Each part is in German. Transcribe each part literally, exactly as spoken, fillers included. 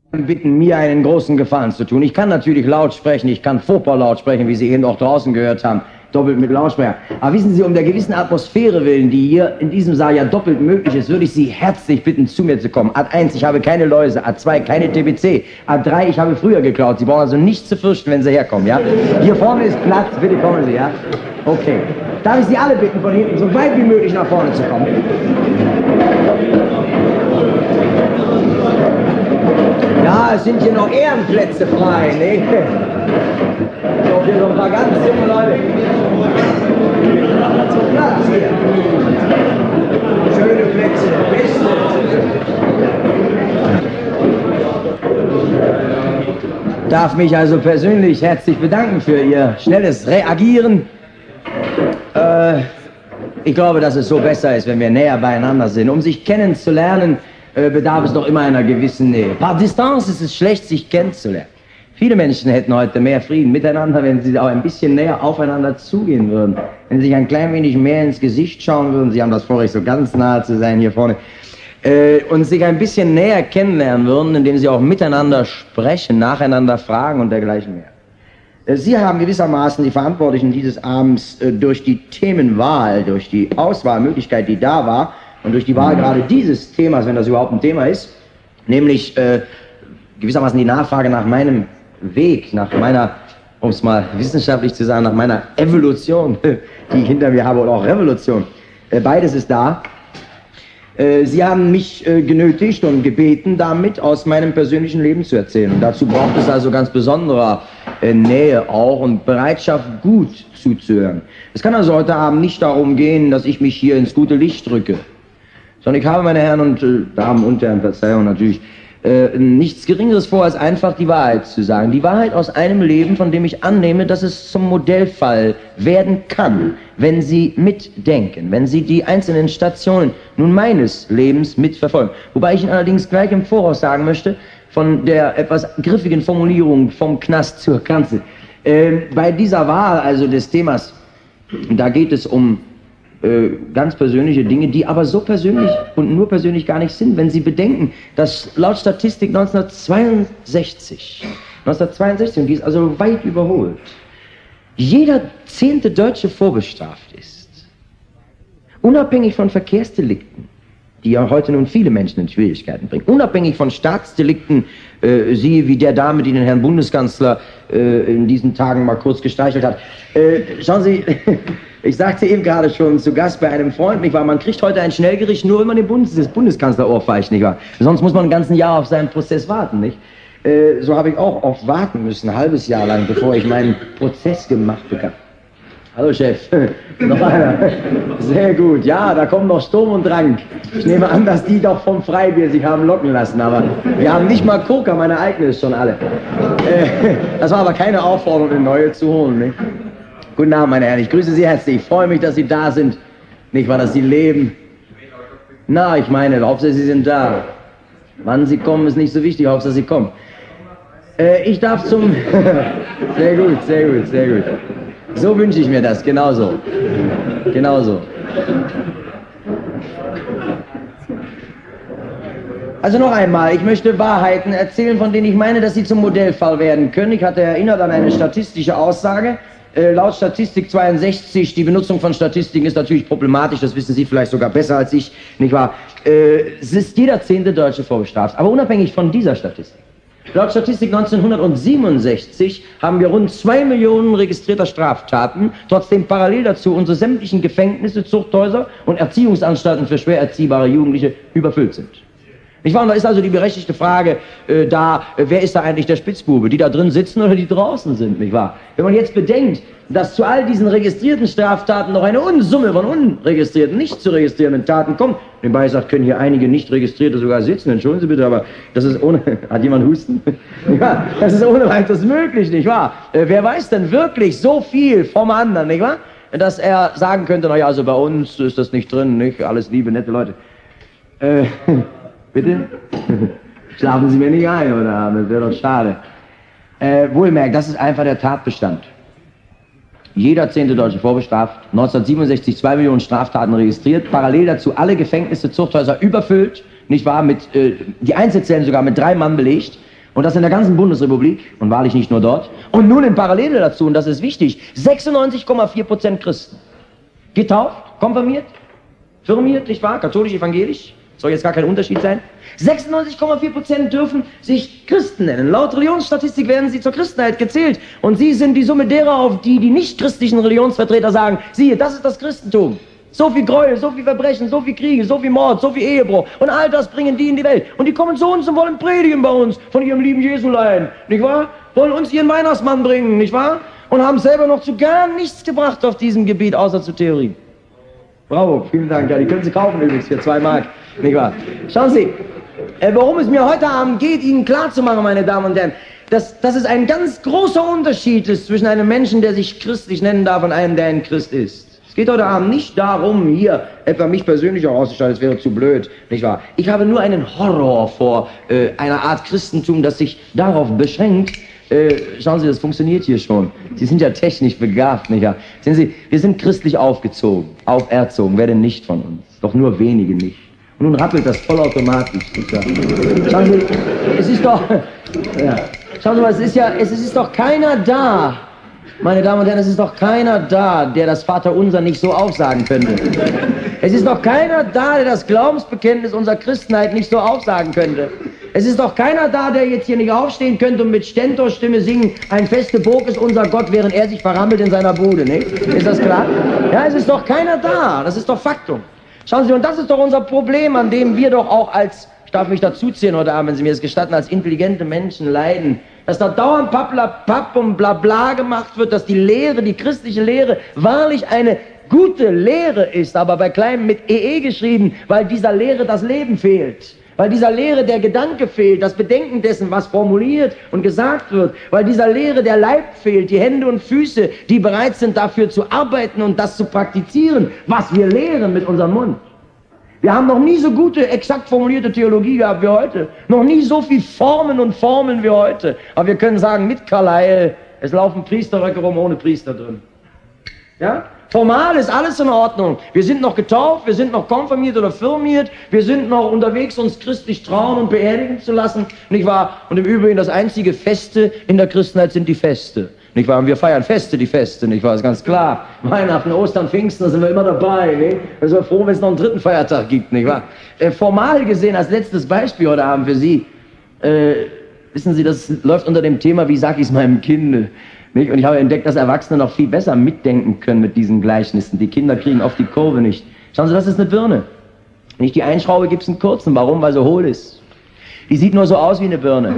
bitten, mir einen großen Gefallen zu tun. Ich kann natürlich laut sprechen, ich kann furchtbar laut sprechen, wie Sie eben auch draußen gehört haben, doppelt mit Lautsprecher. Aber wissen Sie, um der gewissen Atmosphäre willen, die hier in diesem Saal ja doppelt möglich ist, würde ich Sie herzlich bitten, zu mir zu kommen. Ad eins, ich habe keine Läuse. Ad zwei, keine T B C. Ad drei, ich habe früher geklaut. Sie brauchen also nichts zu fürchten, wenn Sie herkommen, ja? Hier vorne ist Platz, bitte kommen Sie, ja? Okay. Darf ich Sie alle bitten, von hinten so weit wie möglich nach vorne zu kommen? Ja, es sind hier noch Ehrenplätze frei, ne? So, hier so ein paar ganz junge Leute. Platz hier. Schöne Plätze, beste. Darf mich also persönlich herzlich bedanken für Ihr schnelles Reagieren. Äh, ich glaube, dass es so besser ist, wenn wir näher beieinander sind. Um sich kennenzulernen, äh, bedarf es doch immer einer gewissen Nähe. Par distance ist es schlecht, sich kennenzulernen. Viele Menschen hätten heute mehr Frieden miteinander, wenn sie auch ein bisschen näher aufeinander zugehen würden. Wenn sie sich ein klein wenig mehr ins Gesicht schauen würden, Sie haben das Vorrecht, so ganz nahe zu sein hier vorne, äh, und sich ein bisschen näher kennenlernen würden, indem sie auch miteinander sprechen, nacheinander fragen und dergleichen mehr. Äh, Sie haben gewissermaßen die Verantwortlichen dieses Abends äh, durch die Themenwahl, durch die Auswahlmöglichkeit, die da war, und durch die Wahl gerade dieses Themas, wenn das überhaupt ein Thema ist, nämlich äh, gewissermaßen die Nachfrage nach meinem Weg, nach meiner, um es mal wissenschaftlich zu sagen, nach meiner Evolution, die ich hinter mir habe, oder auch Revolution. Äh, beides ist da. Äh, Sie haben mich äh, genötigt und gebeten, damit aus meinem persönlichen Leben zu erzählen. Und dazu braucht es also ganz besonderer äh, Nähe auch und Bereitschaft, gut zuzuhören. Es kann also heute Abend nicht darum gehen, dass ich mich hier ins gute Licht drücke, sondern ich habe, meine Herren und äh, Damen und Herren, Verzeihung natürlich, äh, nichts Geringeres vor, als einfach die Wahrheit zu sagen. Die Wahrheit aus einem Leben, von dem ich annehme, dass es zum Modellfall werden kann, wenn Sie mitdenken, wenn Sie die einzelnen Stationen nun meines Lebens mitverfolgen. Wobei ich Ihnen allerdings gleich im Voraus sagen möchte, von der etwas griffigen Formulierung vom Knast zur Kanzel. Äh, bei dieser Wahl, also des Themas, da geht es um Äh, ganz persönliche Dinge, die aber so persönlich und nur persönlich gar nicht sind. Wenn Sie bedenken, dass laut Statistik neunzehnhundertzweiundsechzig, neunzehnhundertzweiundsechzig, und die ist also weit überholt, jeder zehnte Deutsche vorbestraft ist. Unabhängig von Verkehrsdelikten, die ja heute nun viele Menschen in Schwierigkeiten bringen, unabhängig von Staatsdelikten, äh, siehe wie der Dame, die den Herrn Bundeskanzler äh, in diesen Tagen mal kurz gestreichelt hat. Äh, schauen Sie, ich sagte eben gerade schon zu Gast bei einem Freund, nicht wahr? Man kriegt heute ein Schnellgericht nur, wenn man den Bundes des Bundeskanzler ohrfeicht, nicht wahr? Sonst muss man ein ganzes Jahr auf seinen Prozess warten, nicht? Äh, so habe ich auch oft warten müssen, ein halbes Jahr lang, bevor ich meinen Prozess gemacht bekam. Hallo Chef, noch einer. Sehr gut, ja, da kommt noch Sturm und Drang. Ich nehme an, dass die doch vom Freibier sich haben locken lassen, aber wir haben nicht mal Coca, meine eigene ist schon alle. Äh, das war aber keine Aufforderung, eine neue zu holen, nicht? Guten Abend, meine Herren, ich grüße Sie herzlich. Ich freue mich, dass Sie da sind. Nicht wahr, dass Sie leben. Na, ich meine, Hauptsache Sie sind da. Wann Sie kommen, ist nicht so wichtig, Hauptsache Sie kommen. Äh, ich darf zum... Sehr gut, sehr gut, sehr gut. So wünsche ich mir das, genauso. Genauso. Also noch einmal, ich möchte Wahrheiten erzählen, von denen ich meine, dass sie zum Modellfall werden können. Ich hatte erinnert an eine statistische Aussage. Äh, laut Statistik zweiundsechzig, die Benutzung von Statistiken ist natürlich problematisch, das wissen Sie vielleicht sogar besser als ich, nicht wahr? Äh, es ist jeder zehnte Deutsche vorbestraft, aber unabhängig von dieser Statistik. Laut Statistik neunzehnhundertsiebenundsechzig haben wir rund zwei Millionen registrierter Straftaten, trotzdem parallel dazu unsere sämtlichen Gefängnisse, Zuchthäuser und Erziehungsanstalten für schwer erziehbare Jugendliche überfüllt sind. Nicht wahr? Und da ist also die berechtigte Frage äh, da, äh, wer ist da eigentlich der Spitzbube? Die da drin sitzen oder die draußen sind, nicht wahr? Wenn man jetzt bedenkt, dass zu all diesen registrierten Straftaten noch eine Unsumme von unregistrierten, nicht zu registrierenden Taten kommt, nebenbei sagt, können hier einige nicht registrierte sogar sitzen, entschuldigen Sie bitte, aber das ist ohne, hat jemand Husten? Ja, das ist ohne weiteres möglich, nicht wahr? Äh, wer weiß denn wirklich so viel vom anderen, nicht wahr? Dass er sagen könnte, naja, also bei uns ist das nicht drin, nicht? Alles liebe, nette Leute. Äh, Bitte? Schlafen Sie mir nicht ein, oder? Das wäre doch schade. Äh, wohlmerkt, das ist einfach der Tatbestand. Jeder zehnte Deutsche vorbestraft, neunzehnhundertsiebenundsechzig zwei Millionen Straftaten registriert, parallel dazu alle Gefängnisse, Zuchthäuser überfüllt, nicht wahr, mit, äh, die Einzelzellen sogar mit drei Mann belegt, Und das in der ganzen Bundesrepublik und wahrlich nicht nur dort. Und nun in Parallele dazu, und das ist wichtig, sechsundneunzig Komma vier Prozent Christen. Getauft, konfirmiert, firmiert, nicht wahr? Katholisch, evangelisch. Soll jetzt gar kein Unterschied sein. sechsundneunzig Komma vier Prozent dürfen sich Christen nennen. Laut Religionsstatistik werden sie zur Christenheit gezählt. Und sie sind die Summe derer, auf die die nicht-christlichen Religionsvertreter sagen, siehe, das ist das Christentum. So viel Gräuel, so viel Verbrechen, so viel Kriege, so viel Mord, so viel Ehebruch. Und all das bringen die in die Welt. Und die kommen zu uns und wollen predigen bei uns von ihrem lieben Jesulein, nicht wahr? Wollen uns ihren Weihnachtsmann bringen, nicht wahr? Und haben selber noch zu gar nichts gebracht auf diesem Gebiet, außer zu Theorie. Bravo, vielen Dank. Ja, die können Sie kaufen übrigens für zwei Mark, nicht wahr? Schauen Sie, äh, worum es mir heute Abend geht, Ihnen klarzumachen, meine Damen und Herren, dass, dass es ein ganz großer Unterschied ist zwischen einem Menschen, der sich christlich nennen darf, und einem, der ein Christ ist. Es geht heute Abend nicht darum, hier etwa mich persönlich auch auszustellen, das wäre zu blöd, nicht wahr? Ich habe nur einen Horror vor äh, einer Art Christentum, das sich darauf beschränkt. Äh, schauen Sie, das funktioniert hier schon. Sie sind ja technisch begabt, nicht wahr? Sehen Sie, wir sind christlich aufgezogen, auferzogen, wer denn nicht von uns? Doch nur wenige nicht. Und nun rappelt das vollautomatisch, nicht wahr? Schauen Sie, es ist doch, ja, schauen Sie mal, es ist ja, es ist doch keiner da. Meine Damen und Herren, es ist doch keiner da, der das Vaterunser nicht so aufsagen könnte. Es ist doch keiner da, der das Glaubensbekenntnis unserer Christenheit nicht so aufsagen könnte. Es ist doch keiner da, der jetzt hier nicht aufstehen könnte und mit Stentorstimme singen, ein feste Burg ist unser Gott, während er sich verrammelt in seiner Bude, nicht? Ist das klar? Ja, es ist doch keiner da, das ist doch Faktum. Schauen Sie, und das ist doch unser Problem, an dem wir doch auch als, ich darf mich dazuziehen heute Abend, wenn Sie mir das gestatten, als intelligente Menschen leiden. Dass da dauernd Papp und Blabla gemacht wird, dass die Lehre, die christliche Lehre, wahrlich eine gute Lehre ist, aber bei kleinem mit E E geschrieben, weil dieser Lehre das Leben fehlt. Weil dieser Lehre der Gedanke fehlt, das Bedenken dessen, was formuliert und gesagt wird. Weil dieser Lehre der Leib fehlt, die Hände und Füße, die bereit sind, dafür zu arbeiten und das zu praktizieren, was wir lehren mit unserem Mund. Wir haben noch nie so gute, exakt formulierte Theologie gehabt wie heute. Noch nie so viel Formen und Formeln wie heute. Aber wir können sagen, mit Carlyle, es laufen Priesterröcke rum ohne Priester drin. Ja? Formal ist alles in Ordnung. Wir sind noch getauft, wir sind noch konfirmiert oder firmiert, wir sind noch unterwegs, uns christlich trauen und beerdigen zu lassen, nicht wahr? Und im Übrigen, das einzige Feste in der Christenheit sind die Feste. Nicht wahr? Und wir feiern Feste, die Feste, nicht wahr? Ist ganz klar. Weihnachten, Ostern, Pfingsten, da sind wir immer dabei, nicht? Wir sind froh, wenn es noch einen dritten Feiertag gibt, nicht wahr? Äh, formal gesehen, als letztes Beispiel heute Abend für Sie, äh, wissen Sie, das läuft unter dem Thema, wie sag ich es meinem Kind, nicht? Und ich habe entdeckt, dass Erwachsene noch viel besser mitdenken können mit diesen Gleichnissen. Die Kinder kriegen oft die Kurve nicht. Schauen Sie, das ist eine Birne. Wenn ich die einschraube, gibt es einen kurzen. Warum? Weil sie hohl ist. Die sieht nur so aus wie eine Birne.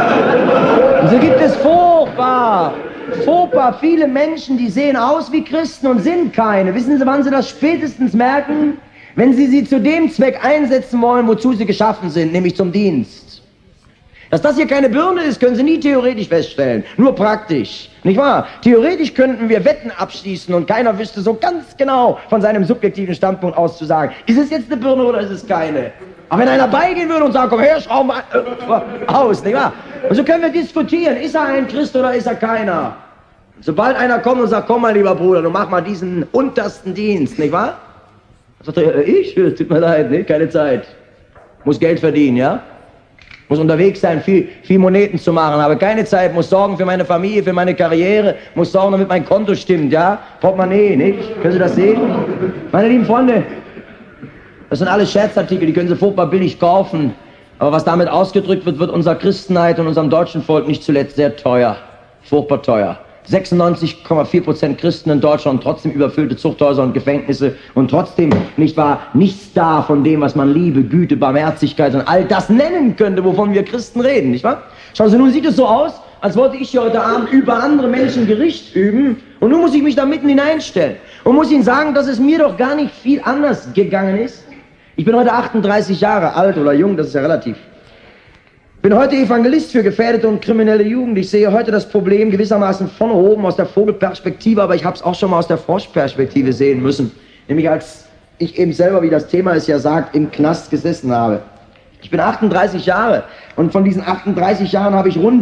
Und so gibt es furchtbar, furchtbar viele Menschen, die sehen aus wie Christen und sind keine. Wissen Sie, wann Sie das spätestens merken? Wenn Sie sie zu dem Zweck einsetzen wollen, wozu sie geschaffen sind, nämlich zum Dienst. Dass das hier keine Birne ist, können Sie nie theoretisch feststellen, nur praktisch, nicht wahr? Theoretisch könnten wir Wetten abschließen und keiner wüsste so ganz genau von seinem subjektiven Standpunkt aus zu sagen, ist es jetzt eine Birne oder ist es keine? Aber wenn einer beigehen würde und sagen, komm her, schraub mal äh, aus, nicht wahr? Und so können wir diskutieren, ist er ein Christ oder ist er keiner? Sobald einer kommt und sagt, komm mal lieber Bruder, du mach mal diesen untersten Dienst, nicht wahr? Dann sagt er, ich? Tut mir leid, ne? Keine Zeit. Muss Geld verdienen, ja? Muss unterwegs sein, viel, viel Moneten zu machen, habe keine Zeit, muss sorgen für meine Familie, für meine Karriere, muss sorgen, damit mein Konto stimmt, ja? Portemonnaie, nicht? Können Sie das sehen? Meine lieben Freunde, das sind alles Scherzartikel, die können Sie furchtbar billig kaufen. Aber was damit ausgedrückt wird, wird unserer Christenheit und unserem deutschen Volk nicht zuletzt sehr teuer. Furchtbar teuer. sechsundneunzig Komma vier Prozent Christen in Deutschland, trotzdem überfüllte Zuchthäuser und Gefängnisse und trotzdem, nicht wahr, nichts da von dem, was man Liebe, Güte, Barmherzigkeit und all das nennen könnte, wovon wir Christen reden, nicht wahr? Schauen Sie, nun sieht es so aus, als wollte ich hier heute Abend über andere Menschen Gericht üben und nun muss ich mich da mitten hineinstellen und muss Ihnen sagen, dass es mir doch gar nicht viel anders gegangen ist. Ich bin heute achtunddreißig Jahre alt oder jung, das ist ja relativ. Ich bin heute Evangelist für gefährdete und kriminelle Jugend. Ich sehe heute das Problem gewissermaßen von oben aus der Vogelperspektive, aber ich habe es auch schon mal aus der Froschperspektive sehen müssen. Nämlich als ich eben selber, wie das Thema es ja sagt, im Knast gesessen habe. Ich bin achtunddreißig Jahre und von diesen achtunddreißig Jahren habe ich rund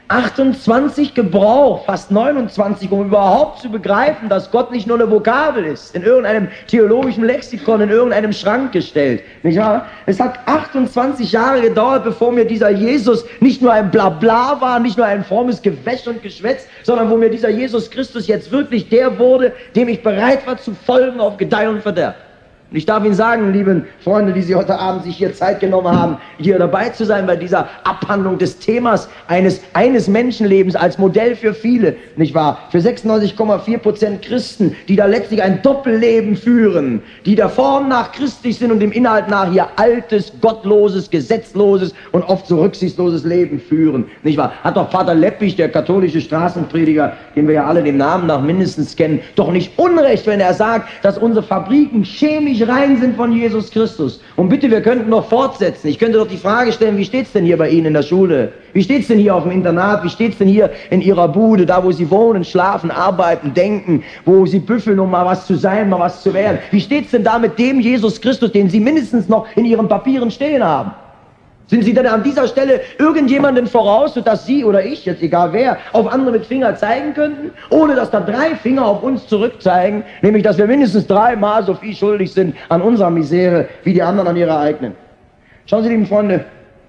achtundzwanzig gebraucht, fast neunundzwanzig, um überhaupt zu begreifen, dass Gott nicht nur eine Vokabel ist, in irgendeinem theologischen Lexikon, in irgendeinem Schrank gestellt. Nicht wahr? Es hat achtundzwanzig Jahre gedauert, bevor mir dieser Jesus nicht nur ein Blabla war, nicht nur ein frommes Gewäsch und Geschwätz, sondern wo mir dieser Jesus Christus jetzt wirklich der wurde, dem ich bereit war zu folgen auf Gedeih und Verderb. Und ich darf Ihnen sagen, lieben Freunde, die Sie heute Abend sich hier Zeit genommen haben, hier dabei zu sein bei dieser Abhandlung des Themas eines, eines Menschenlebens als Modell für viele, nicht wahr? Für sechsundneunzig Komma vier Prozent Christen, die da letztlich ein Doppelleben führen, die der Form nach christlich sind und dem Inhalt nach ihr altes, gottloses, gesetzloses und oft so rücksichtsloses Leben führen, nicht wahr? Hat doch Vater Leppich, der katholische Straßenprediger, den wir ja alle dem Namen nach mindestens kennen, doch nicht unrecht, wenn er sagt, dass unsere Fabriken chemisch rein sind von Jesus Christus. Und bitte, wir könnten noch fortsetzen. Ich könnte doch die Frage stellen, wie steht es denn hier bei Ihnen in der Schule? Wie steht es denn hier auf dem Internat? Wie steht es denn hier in Ihrer Bude, da wo Sie wohnen, schlafen, arbeiten, denken, wo Sie büffeln, um mal was zu sein, mal was zu werden? Wie steht es denn da mit dem Jesus Christus, den Sie mindestens noch in Ihren Papieren stehen haben? Sind Sie denn an dieser Stelle irgendjemanden voraus, sodass Sie oder ich, jetzt egal wer, auf andere mit Finger zeigen könnten, ohne dass da drei Finger auf uns zurückzeigen, nämlich dass wir mindestens dreimal so viel schuldig sind an unserer Misere, wie die anderen an ihrer eigenen? Schauen Sie, lieben Freunde,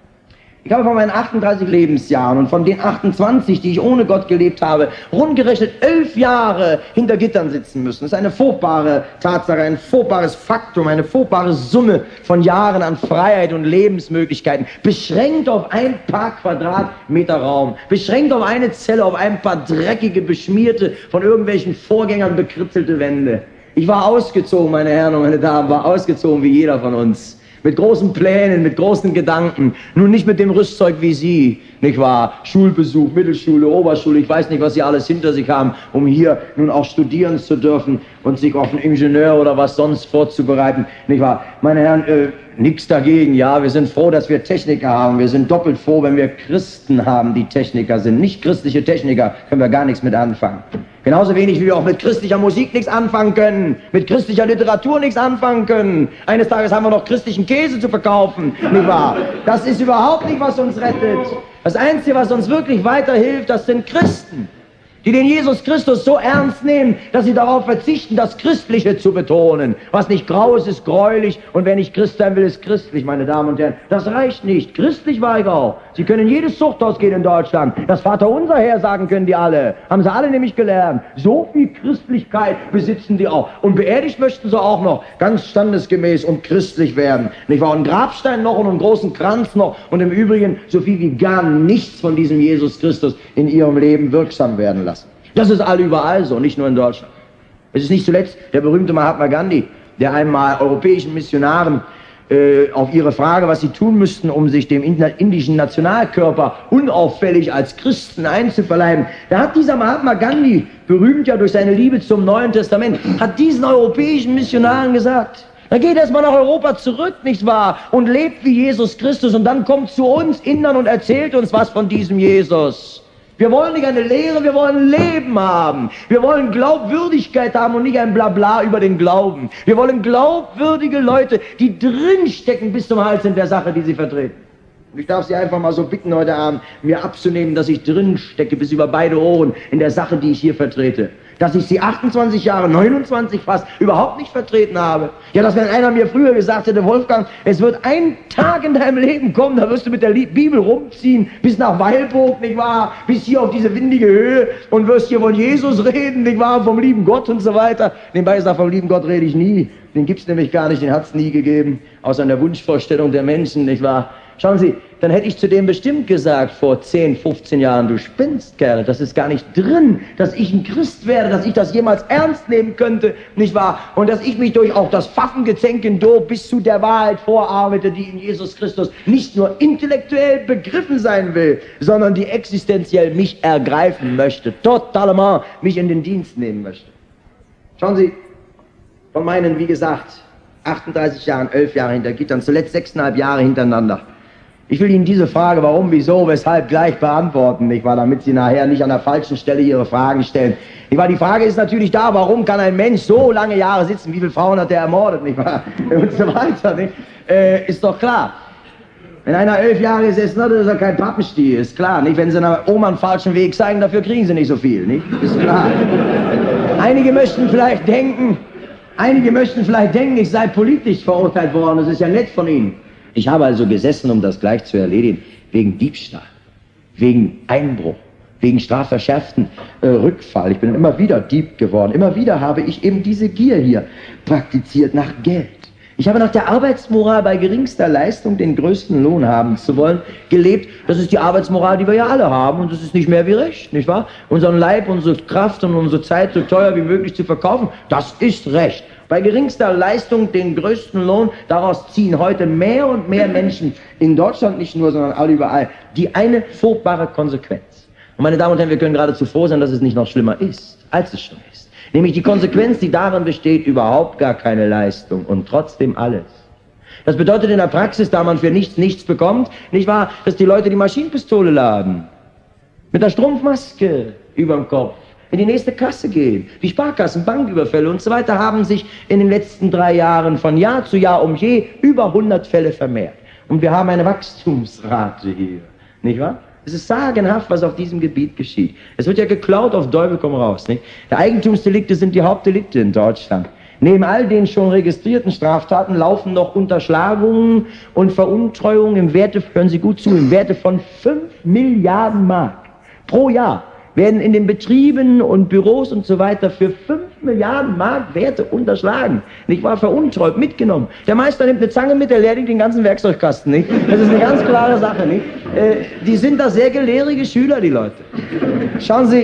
ich habe von meinen achtunddreißig Lebensjahren und von den achtundzwanzig, die ich ohne Gott gelebt habe, rundgerechnet elf Jahre hinter Gittern sitzen müssen. Das ist eine furchtbare Tatsache, ein furchtbares Faktum, eine furchtbare Summe von Jahren an Freiheit und Lebensmöglichkeiten, beschränkt auf ein paar Quadratmeter Raum, beschränkt auf eine Zelle, auf ein paar dreckige, beschmierte, von irgendwelchen Vorgängern bekritzelte Wände. Ich war ausgezogen, meine Herren und meine Damen, war ausgezogen wie jeder von uns. Mit großen Plänen, mit großen Gedanken, nun nicht mit dem Rüstzeug wie Sie, nicht wahr? Schulbesuch, Mittelschule, Oberschule, ich weiß nicht, was Sie alles hinter sich haben, um hier nun auch studieren zu dürfen und sich auf einen Ingenieur oder was sonst vorzubereiten, nicht wahr? Meine Herren, äh, nichts dagegen, ja, wir sind froh, dass wir Techniker haben, wir sind doppelt froh, wenn wir Christen haben, die Techniker sind. Nicht christliche Techniker können wir gar nichts mit anfangen. Genauso wenig, wie wir auch mit christlicher Musik nichts anfangen können, mit christlicher Literatur nichts anfangen können. Eines Tages haben wir noch christlichen Käse zu verkaufen, nicht wahr? Das ist überhaupt nicht, was uns rettet. Das Einzige, was uns wirklich weiterhilft, das sind Christen, die den Jesus Christus so ernst nehmen, dass sie darauf verzichten, das Christliche zu betonen. Was nicht grau ist, ist gräulich, und wer nicht Christ sein will, ist christlich, meine Damen und Herren. Das reicht nicht. Christlich war ich auch. Sie können in jedes Zuchthaus gehen in Deutschland. Das Vaterunser hersagen können die alle. Haben sie alle nämlich gelernt. So viel Christlichkeit besitzen die auch. Und beerdigt möchten sie auch noch ganz standesgemäß und christlich werden. Nicht wahr? Einen Grabstein noch und einen großen Kranz noch und im Übrigen so viel wie gar nichts von diesem Jesus Christus in ihrem Leben wirksam werden lassen. Das ist all überall so, nicht nur in Deutschland. Es ist nicht zuletzt der berühmte Mahatma Gandhi, der einmal europäischen Missionaren äh, auf ihre Frage, was sie tun müssten, um sich dem indischen Nationalkörper unauffällig als Christen einzuverleiben, da hat dieser Mahatma Gandhi, berühmt ja durch seine Liebe zum Neuen Testament, hat diesen europäischen Missionaren gesagt: Dann geht erstmal nach Europa zurück, nicht wahr? Und lebt wie Jesus Christus, und dann kommt zu uns Indern und erzählt uns was von diesem Jesus. Wir wollen nicht eine Lehre, wir wollen Leben haben. Wir wollen Glaubwürdigkeit haben und nicht ein Blabla über den Glauben. Wir wollen glaubwürdige Leute, die drinstecken bis zum Hals in der Sache, die sie vertreten. Und ich darf Sie einfach mal so bitten heute Abend, mir abzunehmen, dass ich drinstecke bis über beide Ohren in der Sache, die ich hier vertrete. Dass ich sie achtundzwanzig Jahre, neunundzwanzig fast, überhaupt nicht vertreten habe. Ja, dass wenn einer mir früher gesagt hätte, Wolfgang, es wird ein Tag in deinem Leben kommen, da wirst du mit der Bibel rumziehen, bis nach Weilburg, nicht wahr, bis hier auf diese windige Höhe und wirst hier von Jesus reden, nicht wahr, vom lieben Gott und so weiter. Nebenbei ist vom lieben Gott rede ich nie, den gibt's nämlich gar nicht, den hat's nie gegeben, außer in der Wunschvorstellung der Menschen, nicht wahr. Schauen Sie, dann hätte ich zu dem bestimmt gesagt vor zehn, fünfzehn Jahren, du spinnst, Kerl, das ist gar nicht drin, dass ich ein Christ werde, dass ich das jemals ernst nehmen könnte, nicht wahr? Und dass ich mich durch auch das Pfaffengezänk bis zu der Wahrheit vorarbeite, die in Jesus Christus nicht nur intellektuell begriffen sein will, sondern die existenziell mich ergreifen möchte, totalement mich in den Dienst nehmen möchte. Schauen Sie, von meinen, wie gesagt, achtunddreißig Jahren, elf Jahre hinter Gittern, zuletzt sechseinhalb Jahre hintereinander. Ich will Ihnen diese Frage, warum, wieso, weshalb, gleich beantworten, nicht wahr, damit Sie nachher nicht an der falschen Stelle Ihre Fragen stellen. Nicht wahr? Die Frage ist natürlich da, warum kann ein Mensch so lange Jahre sitzen, wie viele Frauen hat er ermordet, nicht wahr, und so weiter, nicht? Äh, ist doch klar. Wenn einer elf Jahre gesessen hat, ist er kein Pappenstiel, ist klar, nicht? Wenn sie einer Oma einen falschen Weg zeigen, dafür kriegen sie nicht so viel, nicht? Ist klar. Einige möchten vielleicht denken, einige möchten vielleicht denken, ich sei politisch verurteilt worden, das ist ja nett von Ihnen. Ich habe also gesessen, um das gleich zu erledigen, wegen Diebstahl, wegen Einbruch, wegen strafverschärften äh, Rückfall. Ich bin immer wieder Dieb geworden. Immer wieder habe ich eben diese Gier hier praktiziert nach Geld. Ich habe nach der Arbeitsmoral bei geringster Leistung den größten Lohn haben zu wollen gelebt. Das ist die Arbeitsmoral, die wir ja alle haben, und das ist nicht mehr wie Recht, nicht wahr? Unseren Leib, unsere Kraft und unsere Zeit so teuer wie möglich zu verkaufen, das ist Recht. Bei geringster Leistung den größten Lohn, daraus ziehen heute mehr und mehr Menschen in Deutschland nicht nur, sondern all überall, die eine furchtbare Konsequenz. Und meine Damen und Herren, wir können geradezu froh sein, dass es nicht noch schlimmer ist, als es schon ist. Nämlich die Konsequenz, die darin besteht, überhaupt gar keine Leistung und trotzdem alles. Das bedeutet in der Praxis, da man für nichts nichts bekommt, nicht wahr, dass die Leute die Maschinenpistole laden, mit der Strumpfmaske überm Kopf in die nächste Kasse gehen. Die Sparkassen, Banküberfälle und so weiter haben sich in den letzten drei Jahren von Jahr zu Jahr um je über hundert Fälle vermehrt. Und wir haben eine Wachstumsrate hier, nicht wahr? Es ist sagenhaft, was auf diesem Gebiet geschieht. Es wird ja geklaut auf Teufel komm raus, nicht? Die Eigentumsdelikte sind die Hauptdelikte in Deutschland. Neben all den schon registrierten Straftaten laufen noch Unterschlagungen und Veruntreuungen im Werte, hören Sie gut zu, im Werte von fünf Milliarden Mark pro Jahr. Werden in den Betrieben und Büros und so weiter für fünf Milliarden Mark Werte unterschlagen. Nicht wahr? Veruntreut, mitgenommen. Der Meister nimmt eine Zange mit, der leert den ganzen Werkzeugkasten, nicht? Das ist eine ganz klare Sache, nicht? Äh, die sind da sehr gelehrige Schüler, die Leute. Schauen Sie,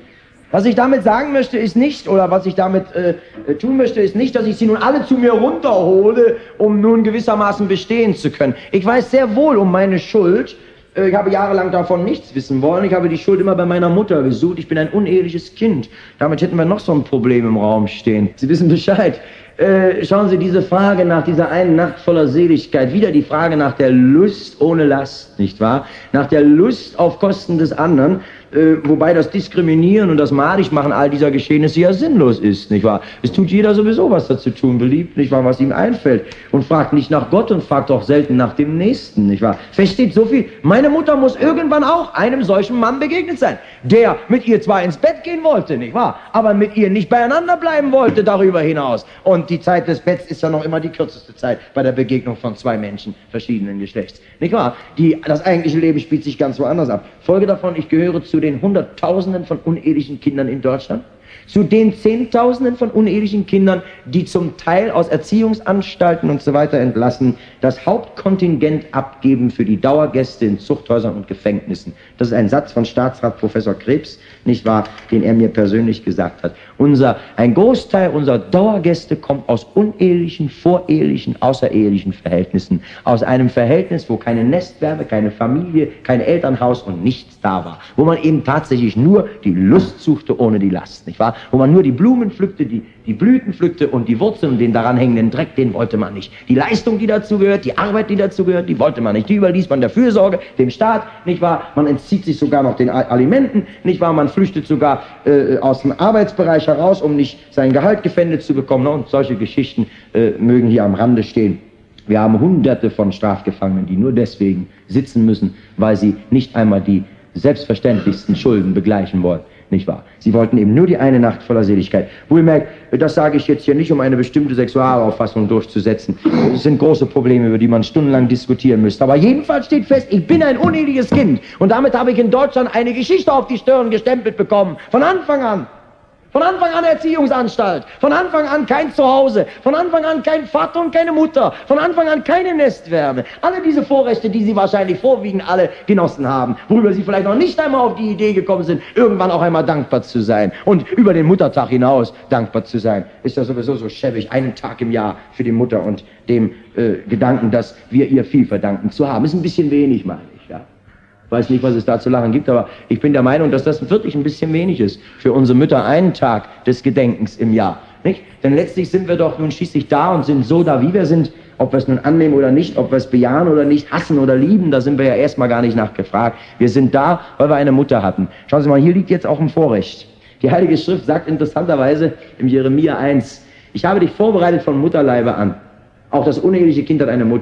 was ich damit sagen möchte, ist nicht, oder was ich damit äh, tun möchte, ist nicht, dass ich sie nun alle zu mir runterhole, um nun gewissermaßen bestehen zu können. Ich weiß sehr wohl um meine Schuld. Ich habe jahrelang davon nichts wissen wollen. Ich habe die Schuld immer bei meiner Mutter gesucht. Ich bin ein uneheliches Kind. Damit hätten wir noch so ein Problem im Raum stehen. Sie wissen Bescheid. Äh, schauen Sie, diese Frage nach dieser einen Nacht voller Seligkeit, wieder die Frage nach der Lust ohne Last, nicht wahr? Nach der Lust auf Kosten des anderen, äh, wobei das Diskriminieren und das Madigmachen all dieser Geschehnisse ja sinnlos ist, nicht wahr? Es tut jeder sowieso, was er zu tun beliebt, nicht wahr, was ihm einfällt, und fragt nicht nach Gott und fragt auch selten nach dem Nächsten, nicht wahr? Feststeht so viel, meine Mutter muss irgendwann auch einem solchen Mann begegnet sein, der mit ihr zwar ins Bett gehen wollte, nicht wahr, aber mit ihr nicht beieinander bleiben wollte darüber hinaus. Und die Zeit des Betts ist ja noch immer die kürzeste Zeit bei der Begegnung von zwei Menschen verschiedenen Geschlechts. Nicht wahr? Die, das eigentliche Leben spielt sich ganz woanders ab. Folge davon, ich gehöre zu den Hunderttausenden von unehelichen Kindern in Deutschland, zu den Zehntausenden von unehelichen Kindern, die zum Teil aus Erziehungsanstalten und so weiter entlassen, das Hauptkontingent abgeben für die Dauergäste in Zuchthäusern und Gefängnissen. Das ist ein Satz von Staatsrat Professor Krebs, nicht wahr, den er mir persönlich gesagt hat. Unser, ein Großteil unserer Dauergäste kommt aus unehelichen, vorehelichen, außerehelichen Verhältnissen. Aus einem Verhältnis, wo keine Nestwärme, keine Familie, kein Elternhaus und nichts da war. Wo man eben tatsächlich nur die Lust suchte ohne die Last, nicht wahr? Wo man nur die Blumen pflückte, die, die Blüten pflückte und die Wurzeln und den daran hängenden Dreck, den wollte man nicht. Die Leistung, die dazu gehört, die Arbeit, die dazu gehört, die wollte man nicht. Die überließ man der Fürsorge, dem Staat, nicht wahr? Man entzieht sich sogar noch den Alimenten, nicht wahr? Man flüchtet sogar äh, aus dem Arbeitsbereich heraus, um nicht sein Gehalt gefändet zu bekommen. Und solche Geschichten äh, mögen hier am Rande stehen. Wir haben Hunderte von Strafgefangenen, die nur deswegen sitzen müssen, weil sie nicht einmal die selbstverständlichsten Schulden begleichen wollen. Nicht wahr? Sie wollten eben nur die eine Nacht voller Seligkeit. Wohlmerkt, das sage ich jetzt hier nicht, um eine bestimmte Sexualauffassung durchzusetzen. Es sind große Probleme, über die man stundenlang diskutieren müsste. Aber jedenfalls steht fest, ich bin ein uneheliches Kind. Und damit habe ich in Deutschland eine Geschichte auf die Stirn gestempelt bekommen. Von Anfang an. Von Anfang an Erziehungsanstalt, von Anfang an kein Zuhause, von Anfang an kein Vater und keine Mutter, von Anfang an keine Nestwärme. Alle diese Vorrechte, die Sie wahrscheinlich vorwiegend alle genossen haben, worüber Sie vielleicht noch nicht einmal auf die Idee gekommen sind, irgendwann auch einmal dankbar zu sein und über den Muttertag hinaus dankbar zu sein, ist ja sowieso so schäbig, einen Tag im Jahr für die Mutter und dem äh, Gedanken, dass wir ihr viel verdanken zu haben. Ist ein bisschen wenig, meine ich, ja. Ich weiß nicht, was es da zu lachen gibt, aber ich bin der Meinung, dass das wirklich ein bisschen wenig ist für unsere Mütter, einen Tag des Gedenkens im Jahr. Nicht? Denn letztlich sind wir doch nun schließlich da und sind so da, wie wir sind, ob wir es nun annehmen oder nicht, ob wir es bejahen oder nicht, hassen oder lieben, da sind wir ja erstmal gar nicht nachgefragt. Wir sind da, weil wir eine Mutter hatten. Schauen Sie mal, hier liegt jetzt auch ein Vorrecht. Die Heilige Schrift sagt interessanterweise im Jeremia eins, ich habe dich vorbereitet von Mutterleibe an. Auch das uneheliche Kind hat eine Mutter.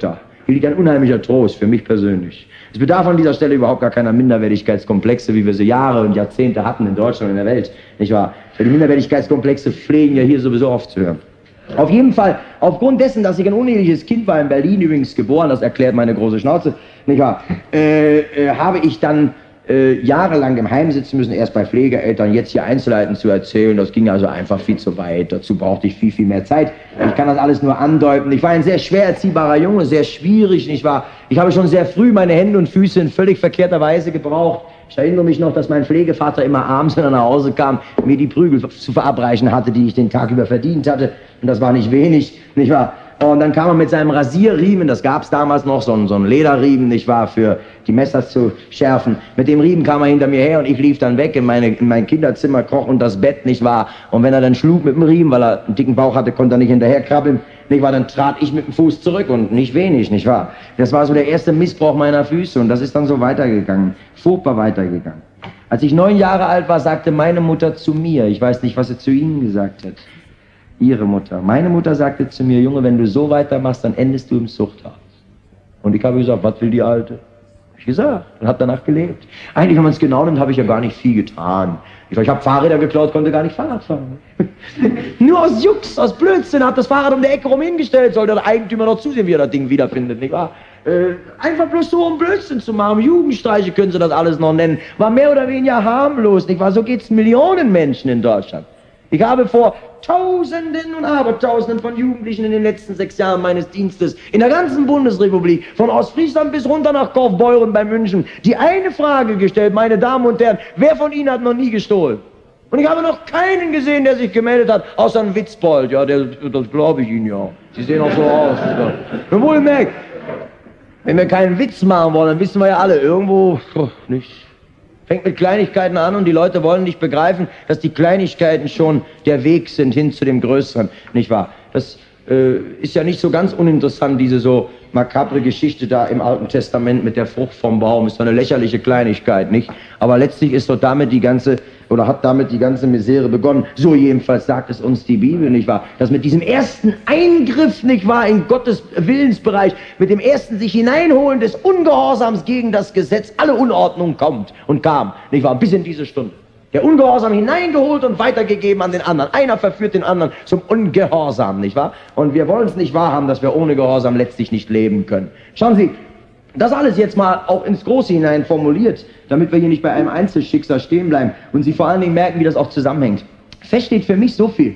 Hier liegt ein unheimlicher Trost für mich persönlich. Es bedarf an dieser Stelle überhaupt gar keiner Minderwertigkeitskomplexe, wie wir sie Jahre und Jahrzehnte hatten in Deutschland und in der Welt, nicht wahr? Für die Minderwertigkeitskomplexe pflegen ja hier sowieso oft zu hören. Auf jeden Fall, aufgrund dessen, dass ich ein uneheliches Kind war, in Berlin übrigens geboren, das erklärt meine große Schnauze, nicht wahr, äh, äh, habe ich dann äh, jahrelang im Heim sitzen müssen, erst bei Pflegeeltern, jetzt hier Einzelheiten zu erzählen. Das ging also einfach viel zu weit. Dazu brauchte ich viel, viel mehr Zeit. Ich kann das alles nur andeuten. Ich war ein sehr schwer erziehbarer Junge, sehr schwierig, nicht wahr? Ich habe schon sehr früh meine Hände und Füße in völlig verkehrter Weise gebraucht. Ich erinnere mich noch, dass mein Pflegevater immer abends, wenn er nach Hause kam, mir die Prügel zu verabreichen hatte, die ich den Tag über verdient hatte. Und das war nicht wenig, nicht wahr? Und dann kam er mit seinem Rasierriemen, das gab es damals noch, so ein, so ein Lederriemen, nicht wahr, für die Messer zu schärfen. Mit dem Riemen kam er hinter mir her und ich lief dann weg in, meine, in mein Kinderzimmer, kroch unter das Bett, nicht wahr? Und wenn er dann schlug mit dem Riemen, weil er einen dicken Bauch hatte, konnte er nicht hinterherkrabbeln, nicht wahr? Dann trat ich mit dem Fuß zurück und nicht wenig, nicht wahr? Das war so der erste Missbrauch meiner Füße und das ist dann so weitergegangen, furchtbar weitergegangen. Als ich neun Jahre alt war, sagte meine Mutter zu mir, ich weiß nicht, was sie zu Ihnen gesagt hat, Ihre Mutter. Meine Mutter sagte zu mir, Junge, wenn du so weitermachst, dann endest du im Zuchthaus. Und ich habe gesagt, was will die Alte? Hab ich gesagt und habe danach gelebt. Eigentlich, wenn man es genau nimmt, habe ich ja gar nicht viel getan. Ich, ich habe Fahrräder geklaut, konnte gar nicht Fahrrad fahren. Nur aus Jux, aus Blödsinn, habe das Fahrrad um die Ecke rum hingestellt, sollte der Eigentümer noch zusehen, wie er das Ding wiederfindet, nicht wahr? Äh, einfach bloß so, um Blödsinn zu machen. Jugendstreiche können sie das alles noch nennen. War mehr oder weniger harmlos, nicht wahr? So geht's Millionen Menschen in Deutschland. Ich habe vor Tausenden und Abertausenden von Jugendlichen in den letzten sechs Jahren meines Dienstes in der ganzen Bundesrepublik, von Ostfriesland bis runter nach Kaufbeuren bei München, die eine Frage gestellt, meine Damen und Herren, wer von Ihnen hat noch nie gestohlen? Und ich habe noch keinen gesehen, der sich gemeldet hat, außer ein Witzbold. Ja, der, das glaube ich Ihnen ja. Sie sehen auch so aus. Und wohlgemerkt, wenn wir keinen Witz machen wollen, dann wissen wir ja alle, irgendwo oh, nicht. Fängt mit Kleinigkeiten an und die Leute wollen nicht begreifen, dass die Kleinigkeiten schon der Weg sind hin zu dem Größeren, nicht wahr? Das äh, ist ja nicht so ganz uninteressant, diese so makabre Geschichte da im Alten Testament mit der Frucht vom Baum. Ist so eine lächerliche Kleinigkeit, nicht? Aber letztlich ist doch damit die ganze, oder hat damit die ganze Misere begonnen. So jedenfalls sagt es uns die Bibel, nicht wahr? Dass mit diesem ersten Eingriff, nicht wahr, in Gottes Willensbereich, mit dem ersten sich hineinholen des Ungehorsams gegen das Gesetz, alle Unordnung kommt und kam, nicht wahr, bis in diese Stunde. Der Ungehorsam hineingeholt und weitergegeben an den anderen. Einer verführt den anderen zum Ungehorsam, nicht wahr? Und wir wollen es nicht wahrhaben, dass wir ohne Gehorsam letztlich nicht leben können. Schauen Sie, das alles jetzt mal auch ins Große hinein formuliert, damit wir hier nicht bei einem Einzelschicksal stehen bleiben und Sie vor allen Dingen merken, wie das auch zusammenhängt. Fest steht für mich so viel.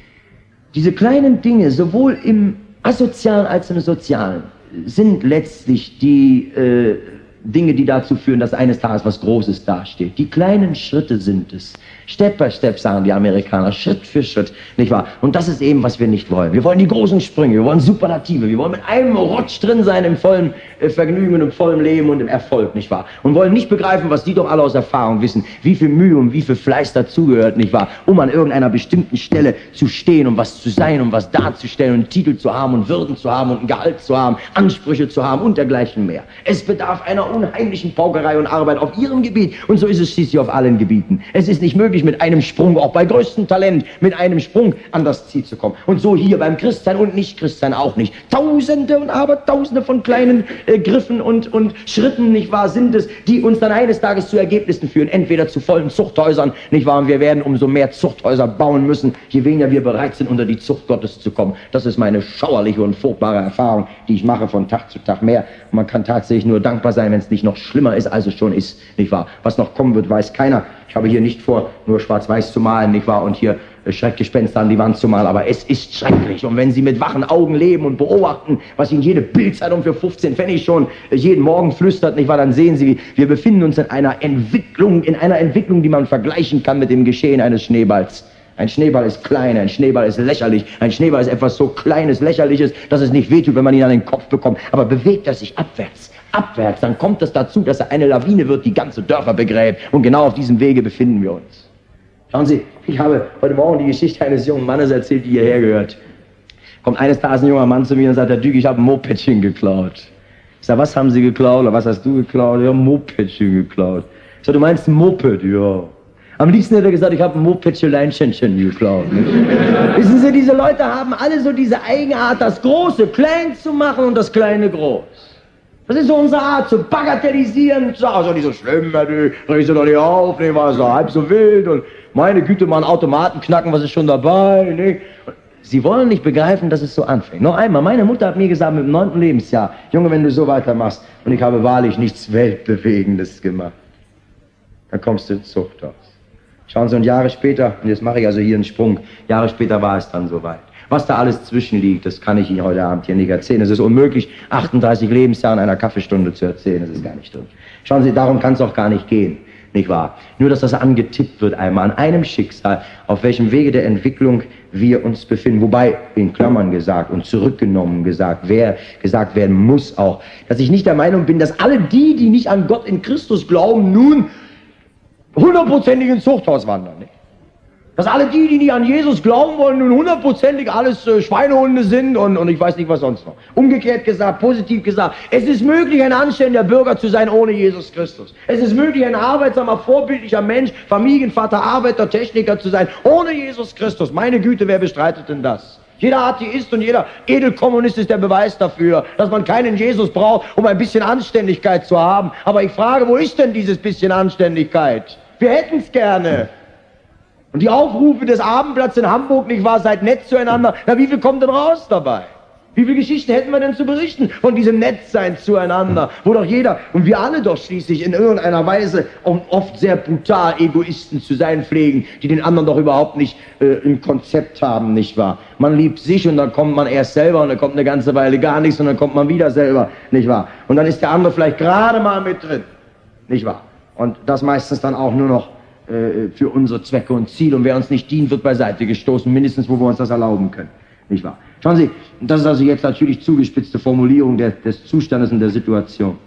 Diese kleinen Dinge, sowohl im Asozialen als im Sozialen, sind letztlich die äh, Dinge, die dazu führen, dass eines Tages was Großes dasteht. Die kleinen Schritte sind es. Step by Step, sagen die Amerikaner, Schritt für Schritt, nicht wahr? Und das ist eben, was wir nicht wollen. Wir wollen die großen Sprünge, wir wollen Superlative, wir wollen mit einem Rutsch drin sein im vollen äh, Vergnügen und im vollen Leben und im Erfolg, nicht wahr? Und wollen nicht begreifen, was die doch alle aus Erfahrung wissen, wie viel Mühe und wie viel Fleiß dazugehört, nicht wahr? Um an irgendeiner bestimmten Stelle zu stehen, um was zu sein, um was darzustellen und einen Titel zu haben und Würden zu haben und ein Gehalt zu haben, Ansprüche zu haben und dergleichen mehr. Es bedarf einer unheimlichen Paukerei und Arbeit auf ihrem Gebiet und so ist es schließlich auf allen Gebieten. Es ist nicht möglich, mit einem Sprung, auch bei größtem Talent, mit einem Sprung an das Ziel zu kommen. Und so hier beim Christsein und Nicht-Christsein auch nicht. Tausende und Abertausende von kleinen äh, Griffen und, und Schritten, nicht wahr, sind es, die uns dann eines Tages zu Ergebnissen führen, entweder zu vollen Zuchthäusern, nicht wahr, und wir werden umso mehr Zuchthäuser bauen müssen, je weniger wir bereit sind, unter die Zucht Gottes zu kommen. Das ist meine schauerliche und furchtbare Erfahrung, die ich mache von Tag zu Tag mehr. Und man kann tatsächlich nur dankbar sein, wenn es nicht noch schlimmer ist, als es schon ist, nicht wahr. Was noch kommen wird, weiß keiner. Ich habe hier nicht vor, nur schwarz-weiß zu malen, nicht wahr, und hier äh, Schreckgespenster an die Wand zu malen, aber es ist schrecklich. Und wenn Sie mit wachen Augen leben und beobachten, was Ihnen jede Bildzeitung für fünfzehn Pfennig schon äh, jeden Morgen flüstert, nicht wahr, dann sehen Sie, wir befinden uns in einer Entwicklung, in einer Entwicklung, die man vergleichen kann mit dem Geschehen eines Schneeballs. Ein Schneeball ist klein, ein Schneeball ist lächerlich, ein Schneeball ist etwas so Kleines, Lächerliches, dass es nicht wehtut, wenn man ihn an den Kopf bekommt, aber bewegt er sich abwärts. Abwärts, dann kommt es dazu, dass er eine Lawine wird, die ganze Dörfer begräbt. Und genau auf diesem Wege befinden wir uns. Schauen Sie, ich habe heute Morgen die Geschichte eines jungen Mannes erzählt, die hierher gehört. Kommt eines Tages ein junger Mann zu mir und sagt, Herr Dück, ich habe ein Mopedchen geklaut. Ich sage, was haben Sie geklaut oder was hast du geklaut? Ja, ein Mopedchen geklaut. Ich sage, du meinst ein Moped? Ja. Am liebsten hätte er gesagt, ich habe ein Mopedchen geklaut. Wissen Sie, diese Leute haben alle so diese Eigenart, das Große klein zu machen und das Kleine groß. Das ist so unsere Art, zu bagatellisieren, zu sagen, also nicht so schlimm, du regst doch nicht auf, ne, war so halb so wild und meine Güte, mal einen Automaten knacken, was ist schon dabei, ne? Sie wollen nicht begreifen, dass es so anfängt. Noch einmal, meine Mutter hat mir gesagt, mit dem neunten Lebensjahr, Junge, wenn du so weitermachst, und ich habe wahrlich nichts Weltbewegendes gemacht, dann kommst du ins Zuchthaus. Schauen Sie, und Jahre später, und jetzt mache ich also hier einen Sprung, Jahre später war es dann soweit. Was da alles zwischenliegt, das kann ich Ihnen heute Abend hier nicht erzählen. Es ist unmöglich, achtunddreißig Lebensjahre in einer Kaffeestunde zu erzählen, das ist gar nicht drin. Schauen Sie, darum kann es auch gar nicht gehen, nicht wahr? Nur, dass das angetippt wird einmal an einem Schicksal, auf welchem Wege der Entwicklung wir uns befinden. Wobei, in Klammern gesagt und zurückgenommen gesagt, wer gesagt werden muss auch, dass ich nicht der Meinung bin, dass alle die, die nicht an Gott in Christus glauben, nun hundertprozentig ins Zuchthaus wandern. Nicht? Dass alle die, die nicht an Jesus glauben wollen, nun hundertprozentig alles äh, Schweinehunde sind und, und ich weiß nicht, was sonst noch. Umgekehrt gesagt, positiv gesagt, es ist möglich, ein anständiger Bürger zu sein ohne Jesus Christus. Es ist möglich, ein arbeitsamer, vorbildlicher Mensch, Familienvater, Arbeiter, Techniker zu sein ohne Jesus Christus. Meine Güte, wer bestreitet denn das? Jeder Atheist und jeder Edelkommunist ist der Beweis dafür, dass man keinen Jesus braucht, um ein bisschen Anständigkeit zu haben. Aber ich frage, wo ist denn dieses bisschen Anständigkeit? Wir hätten es gerne. Und die Aufrufe des Abendblatts in Hamburg, nicht wahr, seid nett zueinander. Na, wie viel kommt denn raus dabei? Wie viele Geschichten hätten wir denn zu berichten von diesem Nettsein zueinander? Wo doch jeder, und wir alle doch schließlich in irgendeiner Weise, um oft sehr brutal Egoisten zu sein pflegen, die den anderen doch überhaupt nicht äh, im Konzept haben, nicht wahr? Man liebt sich und dann kommt man erst selber und dann kommt eine ganze Weile gar nichts und dann kommt man wieder selber, nicht wahr? Und dann ist der andere vielleicht gerade mal mit drin, nicht wahr? Und das meistens dann auch nur noch für unsere Zwecke und Ziele, und wer uns nicht dient, wird beiseite gestoßen, mindestens wo wir uns das erlauben können, nicht wahr? Schauen Sie, das ist also jetzt natürlich zugespitzte Formulierung der, des Zustandes und der Situation.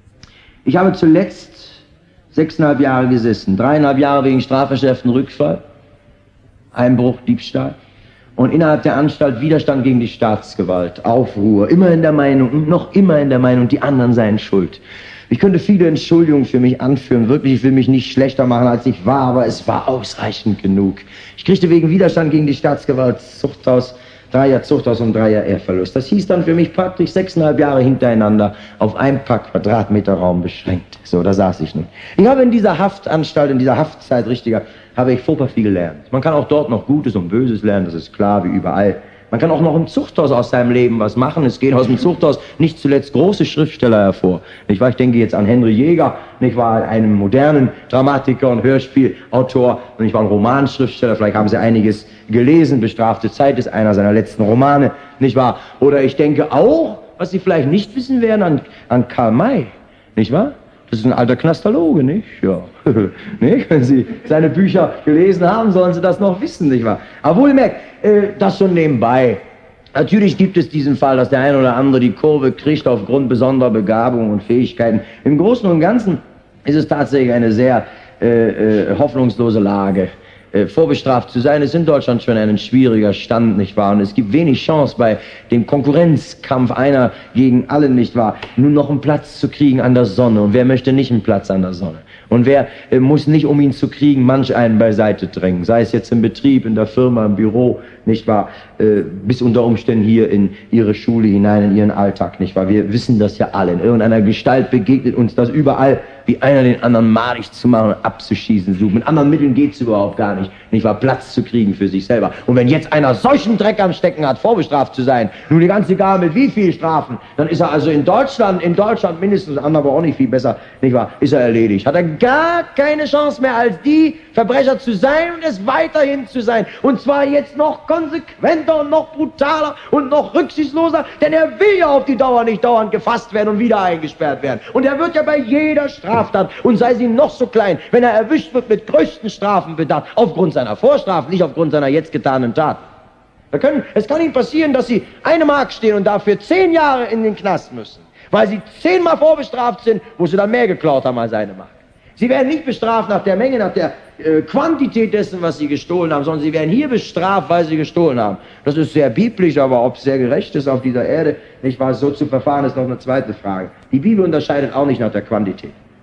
Ich habe zuletzt sechseinhalb Jahre gesessen, dreieinhalb Jahre wegen strafverschärften Rückfall, Einbruch, Diebstahl und innerhalb der Anstalt Widerstand gegen die Staatsgewalt, Aufruhr, immer in der Meinung, noch immer in der Meinung, die anderen seien schuld. Ich könnte viele Entschuldigungen für mich anführen, wirklich, ich will mich nicht schlechter machen, als ich war, aber es war ausreichend genug. Ich kriegte wegen Widerstand gegen die Staatsgewalt Zuchthaus, drei Jahre Zuchthaus und drei Jahre Ehrverlust. Das hieß dann für mich praktisch sechseinhalb Jahre hintereinander auf ein paar Quadratmeter Raum beschränkt. So, da saß ich nun. Ich habe in dieser Haftanstalt, in dieser Haftzeit, richtiger, habe ich furchtbar viel gelernt. Man kann auch dort noch Gutes und Böses lernen, das ist klar, wie überall. Man kann auch noch im Zuchthaus aus seinem Leben was machen. Es gehen aus dem Zuchthaus nicht zuletzt große Schriftsteller hervor. Nicht wahr? Ich denke jetzt an Henry Jäger, nicht wahr? Einen modernen Dramatiker und Hörspielautor, und ich war ein Romanschriftsteller. Vielleicht haben Sie einiges gelesen. Bestrafte Zeit ist einer seiner letzten Romane, nicht wahr? Oder ich denke auch, was Sie vielleicht nicht wissen werden, an, an Karl May, nicht wahr? Das ist ein alter Knastaloge, nicht? Ja. Nicht? Wenn Sie seine Bücher gelesen haben, sollen Sie das noch wissen, nicht wahr? Aber wohlgemerkt, äh, das schon nebenbei. Natürlich gibt es diesen Fall, dass der eine oder andere die Kurve kriegt aufgrund besonderer Begabung und Fähigkeiten. Im Großen und Ganzen ist es tatsächlich eine sehr äh, äh, hoffnungslose Lage. Äh, vorbestraft zu sein, ist in Deutschland schon ein schwieriger Stand, nicht wahr? Und es gibt wenig Chance bei dem Konkurrenzkampf einer gegen alle, nicht wahr? Nur noch einen Platz zu kriegen an der Sonne. Und wer möchte nicht einen Platz an der Sonne? Und wer äh, muss nicht, um ihn zu kriegen, manch einen beiseite drängen? Sei es jetzt im Betrieb, in der Firma, im Büro, nicht wahr? Äh, bis unter Umständen hier in Ihre Schule hinein, in Ihren Alltag, nicht wahr? Wir wissen das ja alle. In irgendeiner Gestalt begegnet uns das überall, wie einer den anderen madig zu machen und abzuschießen sucht. Mit anderen Mitteln geht's überhaupt gar nicht, nicht wahr? Platz zu kriegen für sich selber. Und wenn jetzt einer solchen Dreck am Stecken hat, vorbestraft zu sein, nun ganz egal mit wie viel Strafen, dann ist er also in Deutschland, in Deutschland mindestens, andere aber auch nicht viel besser, nicht wahr? Ist er erledigt. Hat er gar keine Chance mehr als die Verbrecher zu sein und es weiterhin zu sein. Und zwar jetzt noch konsequenter und noch brutaler und noch rücksichtsloser, denn er will ja auf die Dauer nicht dauernd gefasst werden und wieder eingesperrt werden. Und er wird ja bei jeder Straftat, und sei sie noch so klein, wenn er erwischt wird, mit größten Strafen bedacht, aufgrund seiner Vorstrafen, nicht aufgrund seiner jetzt getanen Taten. Wir können, es kann Ihnen passieren, dass Sie eine Mark stehen und dafür zehn Jahre in den Knast müssen, weil Sie zehnmal vorbestraft sind, wo Sie dann mehr geklaut haben als eine Mark. Sie werden nicht bestraft nach der Menge, nach der äh, Quantität dessen, was Sie gestohlen haben, sondern Sie werden hier bestraft, weil Sie gestohlen haben. Das ist sehr biblisch, aber ob es sehr gerecht ist auf dieser Erde, nicht wahr, so zu verfahren, ist noch eine zweite Frage. Die Bibel unterscheidet auch nicht nach der Quantität.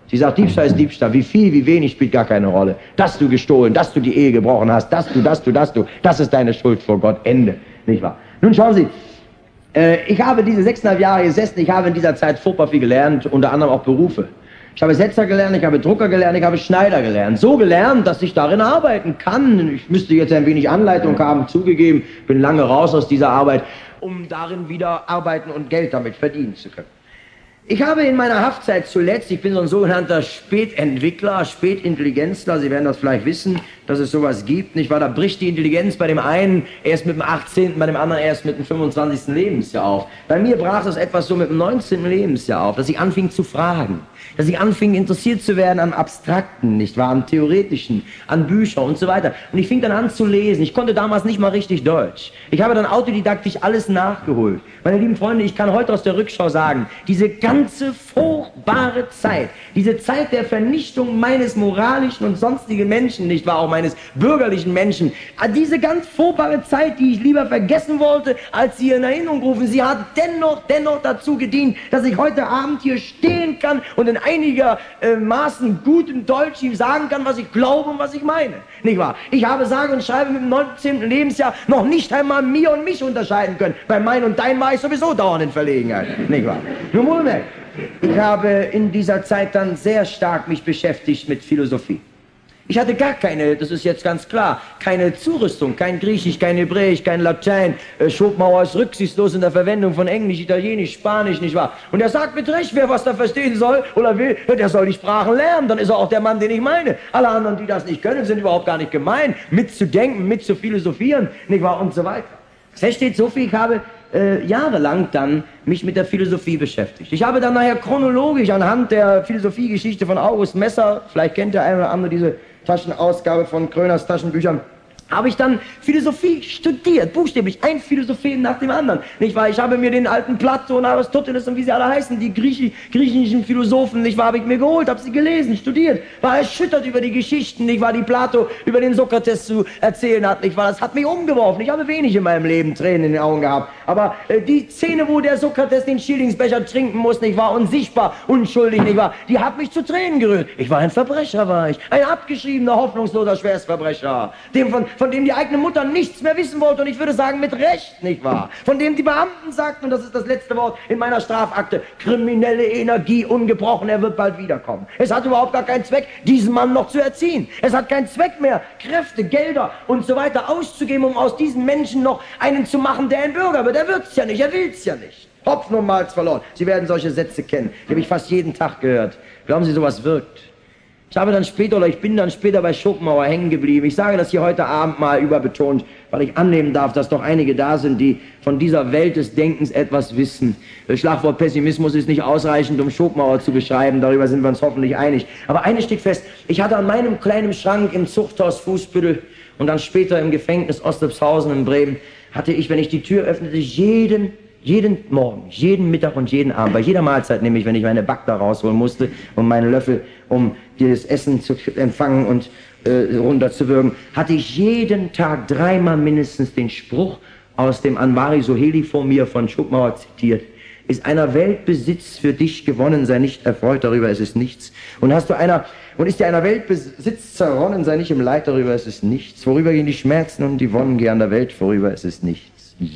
Sie sagt, Diebstahl ist Diebstahl. Wie viel, wie wenig spielt gar keine Rolle. Dass du gestohlen, dass du die Ehe gebrochen hast, dass du, dass du, dass du, das ist deine Schuld vor Gott. Ende. Nicht wahr? Nun schauen Sie, äh, ich habe diese sechseinhalb Jahre gesessen, ich habe in dieser Zeit furchtbar viel gelernt, unter anderem auch Berufe. Ich habe Setzer gelernt, ich habe Drucker gelernt, ich habe Schneider gelernt. So gelernt, dass ich darin arbeiten kann. Ich müsste jetzt ein wenig Anleitung haben, zugegeben, bin lange raus aus dieser Arbeit, um darin wieder arbeiten und Geld damit verdienen zu können. Ich habe in meiner Haftzeit zuletzt, ich bin so ein sogenannter Spätentwickler, Spätintelligenzler, Sie werden das vielleicht wissen, dass es sowas gibt, nicht wahr? Da bricht die Intelligenz bei dem einen erst mit dem achtzehnten, bei dem anderen erst mit dem fünfundzwanzigsten Lebensjahr auf. Bei mir brach es etwas so mit dem neunzehnten Lebensjahr auf, dass ich anfing zu fragen, dass ich anfing interessiert zu werden an Abstrakten, nicht wahr? An Theoretischen, an Büchern und so weiter. Und ich fing dann an zu lesen. Ich konnte damals nicht mal richtig Deutsch. Ich habe dann autodidaktisch alles nachgeholt. Meine lieben Freunde, ich kann heute aus der Rückschau sagen, diese ganze furchtbare Zeit, diese Zeit der Vernichtung meines moralischen und sonstigen Menschen, nicht wahr, auch meines bürgerlichen Menschen, diese ganz furchtbare Zeit, die ich lieber vergessen wollte, als sie in Erinnerung rufen, sie hat dennoch, dennoch dazu gedient, dass ich heute Abend hier stehen kann und in einiger äh, Maßen guten Deutsch ihm sagen kann, was ich glaube und was ich meine, nicht wahr? Ich habe sage und schreibe mit dem neunzehnten Lebensjahr noch nicht einmal mir und mich unterscheiden können. Bei mein und dein war ich sowieso dauernd in Verlegenheit, nicht wahr? Nun wohlmerkt, ich habe in dieser Zeit dann sehr stark mich beschäftigt mit Philosophie. Ich hatte gar keine, das ist jetzt ganz klar, keine Zurüstung, kein Griechisch, kein Hebräisch, kein Latein. Äh, Schopenhauer ist rücksichtslos in der Verwendung von Englisch, Italienisch, Spanisch, nicht wahr? Und er sagt mit Recht, wer was da verstehen soll oder will, der soll die Sprachen lernen, dann ist er auch der Mann, den ich meine. Alle anderen, die das nicht können, sind überhaupt gar nicht gemein, mitzudenken, mitzuphilosophieren, nicht wahr, und so weiter. Fest steht so viel, ich habe äh, jahrelang dann mich mit der Philosophie beschäftigt. Ich habe dann nachher chronologisch anhand der Philosophiegeschichte von August Messer, vielleicht kennt der eine oder andere diese Taschenausgabe von Kröners Taschenbüchern, habe ich dann Philosophie studiert, buchstäblich, ein Philosophem nach dem anderen, nicht wahr? Ich habe mir den alten Plato und Aristoteles und wie sie alle heißen, die Griechi, griechischen Philosophen, nicht wahr, habe ich mir geholt, habe sie gelesen, studiert, war erschüttert über die Geschichten, nicht wahr, die Plato über den Sokrates zu erzählen hat, nicht wahr? Das hat mich umgeworfen, ich habe wenig in meinem Leben Tränen in den Augen gehabt, aber äh, die Szene, wo der Sokrates den Schillingsbecher trinken muss, nicht wahr, unsichtbar, unschuldig, nicht wahr, die hat mich zu Tränen gerührt. Ich war ein Verbrecher, war ich, ein abgeschriebener, hoffnungsloser Schwerstverbrecher, dem von von dem die eigene Mutter nichts mehr wissen wollte, und ich würde sagen, mit Recht, nicht wahr? Von dem die Beamten sagten, und das ist das letzte Wort in meiner Strafakte, kriminelle Energie ungebrochen, er wird bald wiederkommen. Es hat überhaupt gar keinen Zweck, diesen Mann noch zu erziehen. Es hat keinen Zweck mehr, Kräfte, Gelder und so weiter auszugeben, um aus diesen Menschen noch einen zu machen, der ein Bürger wird. Er wird's ja nicht, er will's ja nicht. Hopfen und Malz verloren. Sie werden solche Sätze kennen. Die habe ich fast jeden Tag gehört. Glauben Sie, sowas wirkt? Ich habe dann später, oder ich bin dann später bei Schopenhauer hängen geblieben. Ich sage das hier heute Abend mal überbetont, weil ich annehmen darf, dass doch einige da sind, die von dieser Welt des Denkens etwas wissen. Das Schlagwort Pessimismus ist nicht ausreichend, um Schopenhauer zu beschreiben, darüber sind wir uns hoffentlich einig. Aber eines steht fest, ich hatte an meinem kleinen Schrank im Zuchthaus Fußbüttel und dann später im Gefängnis Ostepshausen in Bremen, hatte ich, wenn ich die Tür öffnete, jeden Jeden Morgen, jeden Mittag und jeden Abend, bei jeder Mahlzeit, nämlich wenn ich meine Back da rausholen musste und meinen Löffel, um dieses Essen zu empfangen und äh, runterzuwürgen, hatte ich jeden Tag dreimal mindestens den Spruch aus dem Anvari Soheli vor mir von Schopenhauer zitiert. Ist einer Weltbesitz für dich gewonnen, sei nicht erfreut darüber, es ist nichts. Und hast du einer, und ist dir einer Weltbesitz zerronnen, sei nicht im Leid darüber, es ist nichts. Worüber gehen die Schmerzen und die Wonnen gehen an der Welt vorüber, es ist nichts.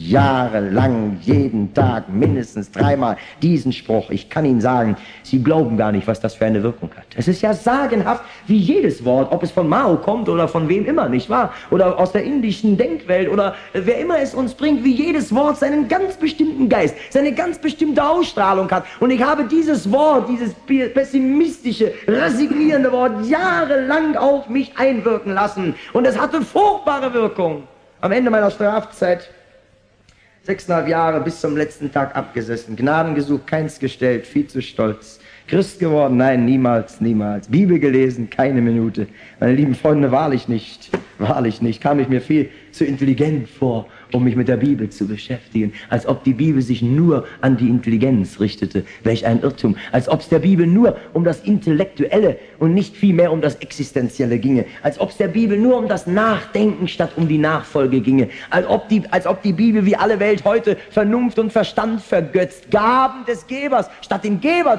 Jahrelang, jeden Tag, mindestens dreimal diesen Spruch. Ich kann Ihnen sagen, Sie glauben gar nicht, was das für eine Wirkung hat. Es ist ja sagenhaft, wie jedes Wort, ob es von Mao kommt oder von wem immer, nicht wahr? Oder aus der indischen Denkwelt oder wer immer es uns bringt, wie jedes Wort seinen ganz bestimmten Geist, seine ganz bestimmte Ausstrahlung hat. Und ich habe dieses Wort, dieses pessimistische, resignierende Wort jahrelang auf mich einwirken lassen. Und es hatte furchtbare Wirkung. Am Ende meiner Strafzeit sechseinhalb Jahre bis zum letzten Tag abgesessen, Gnaden gesucht, keins gestellt, viel zu stolz. Christ geworden? Nein, niemals, niemals. Bibel gelesen? Keine Minute. Meine lieben Freunde, wahrlich nicht, wahrlich nicht. Kam ich mir viel zu intelligent vor, um mich mit der Bibel zu beschäftigen. Als ob die Bibel sich nur an die Intelligenz richtete. Welch ein Irrtum. Als ob es der Bibel nur um das Intellektuelle und nicht vielmehr um das Existenzielle ginge. Als ob es der Bibel nur um das Nachdenken statt um die Nachfolge ginge. Als ob die, als ob die Bibel wie alle Welt heute Vernunft und Verstand vergötzt. Gaben des Gebers statt den Geber zu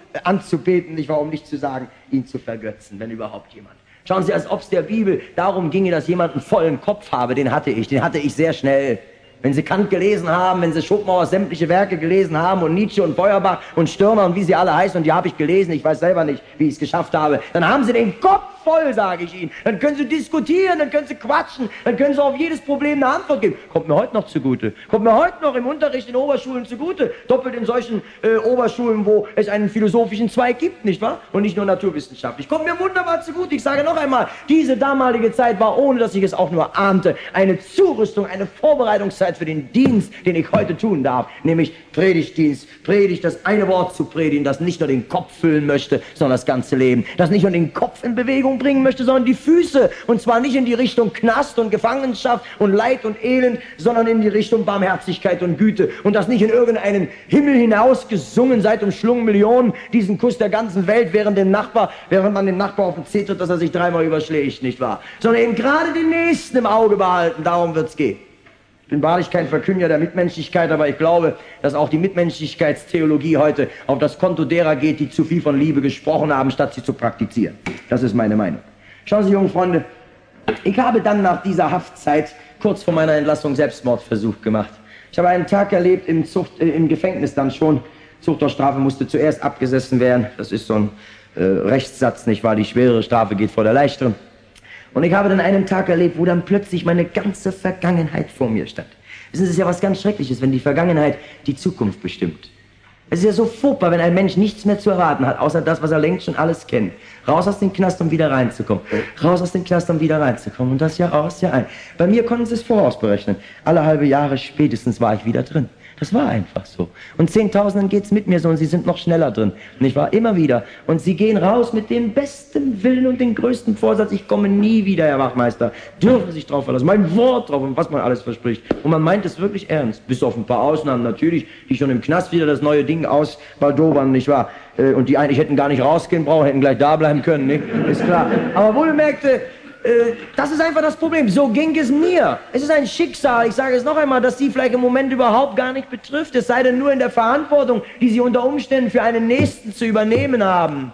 anzubeten, nicht wahr, um nicht zu sagen, ihn zu vergötzen, wenn überhaupt jemand. Schauen Sie, als ob es der Bibel darum ginge, dass jemand einen vollen Kopf habe, den hatte ich, den hatte ich sehr schnell. Wenn Sie Kant gelesen haben, wenn Sie Schopenhauers sämtliche Werke gelesen haben und Nietzsche und Feuerbach und Stirner und wie sie alle heißen, und die habe ich gelesen, ich weiß selber nicht, wie ich es geschafft habe, dann haben Sie den Kopf voll, sage ich Ihnen. Dann können Sie diskutieren, dann können Sie quatschen, dann können Sie auf jedes Problem eine Antwort geben. Kommt mir heute noch zugute. Kommt mir heute noch im Unterricht in Oberschulen zugute. Doppelt in solchen äh, Oberschulen, wo es einen philosophischen Zweig gibt, nicht wahr? Und nicht nur naturwissenschaftlich. Kommt mir wunderbar zugute. Ich sage noch einmal, diese damalige Zeit war, ohne dass ich es auch nur ahnte, eine Zurüstung, eine Vorbereitungszeit für den Dienst, den ich heute tun darf. Nämlich Predigtdienst. Predigt, das eine Wort zu predigen, das nicht nur den Kopf füllen möchte, sondern das ganze Leben. Das nicht nur den Kopf in Bewegung bringen möchte, sondern die Füße. Und zwar nicht in die Richtung Knast und Gefangenschaft und Leid und Elend, sondern in die Richtung Barmherzigkeit und Güte. Und das nicht in irgendeinen Himmel hinaus gesungen, seit umschlungen Millionen, diesen Kuss der ganzen Welt, während dem Nachbar, während man dem Nachbar auf den Zeh tritt, dass er sich dreimal überschlägt, nicht wahr? Sondern eben gerade den Nächsten im Auge behalten, darum wird's gehen. Ich bin wahrlich kein Verkünder der Mitmenschlichkeit, aber ich glaube, dass auch die Mitmenschlichkeitstheologie heute auf das Konto derer geht, die zu viel von Liebe gesprochen haben, statt sie zu praktizieren. Das ist meine Meinung. Schauen Sie, junge Freunde, ich habe dann nach dieser Haftzeit kurz vor meiner Entlassung Selbstmordversuch gemacht. Ich habe einen Tag erlebt im, Zucht, äh, im Gefängnis dann schon. Zuchthausstrafe musste zuerst abgesessen werden. Das ist so ein äh, Rechtssatz, nicht wahr? Die schwerere Strafe geht vor der leichteren. Und ich habe dann einen Tag erlebt, wo dann plötzlich meine ganze Vergangenheit vor mir stand. Wissen Sie, es ist ja was ganz Schreckliches, wenn die Vergangenheit die Zukunft bestimmt. Es ist ja so furchtbar, wenn ein Mensch nichts mehr zu erwarten hat, außer das, was er längst schon alles kennt. Raus aus dem Knast, um wieder reinzukommen. Raus aus dem Knast, um wieder reinzukommen. Und das Jahr aus, Jahr ein. Bei mir konnten Sie es vorausberechnen. Alle halbe Jahre spätestens war ich wieder drin. Das war einfach so. Und Zehntausenden geht's mit mir so und sie sind noch schneller drin. Und ich war immer wieder. Und sie gehen raus mit dem besten Willen und dem größten Vorsatz, ich komme nie wieder, Herr Wachmeister. Dürfen sich drauf verlassen. Mein Wort drauf und was man alles verspricht. Und man meint es wirklich ernst. Bis auf ein paar Ausnahmen natürlich, die schon im Knast wieder das neue Ding ausbaldobern, nicht wahr? Und die eigentlich hätten gar nicht rausgehen brauchen, hätten gleich da bleiben können, nicht? Ist klar. Aber wohlgemerkte, das ist einfach das Problem. So ging es mir. Es ist ein Schicksal, ich sage es noch einmal, das Sie vielleicht im Moment überhaupt gar nicht betrifft, es sei denn nur in der Verantwortung, die Sie unter Umständen für einen Nächsten zu übernehmen haben.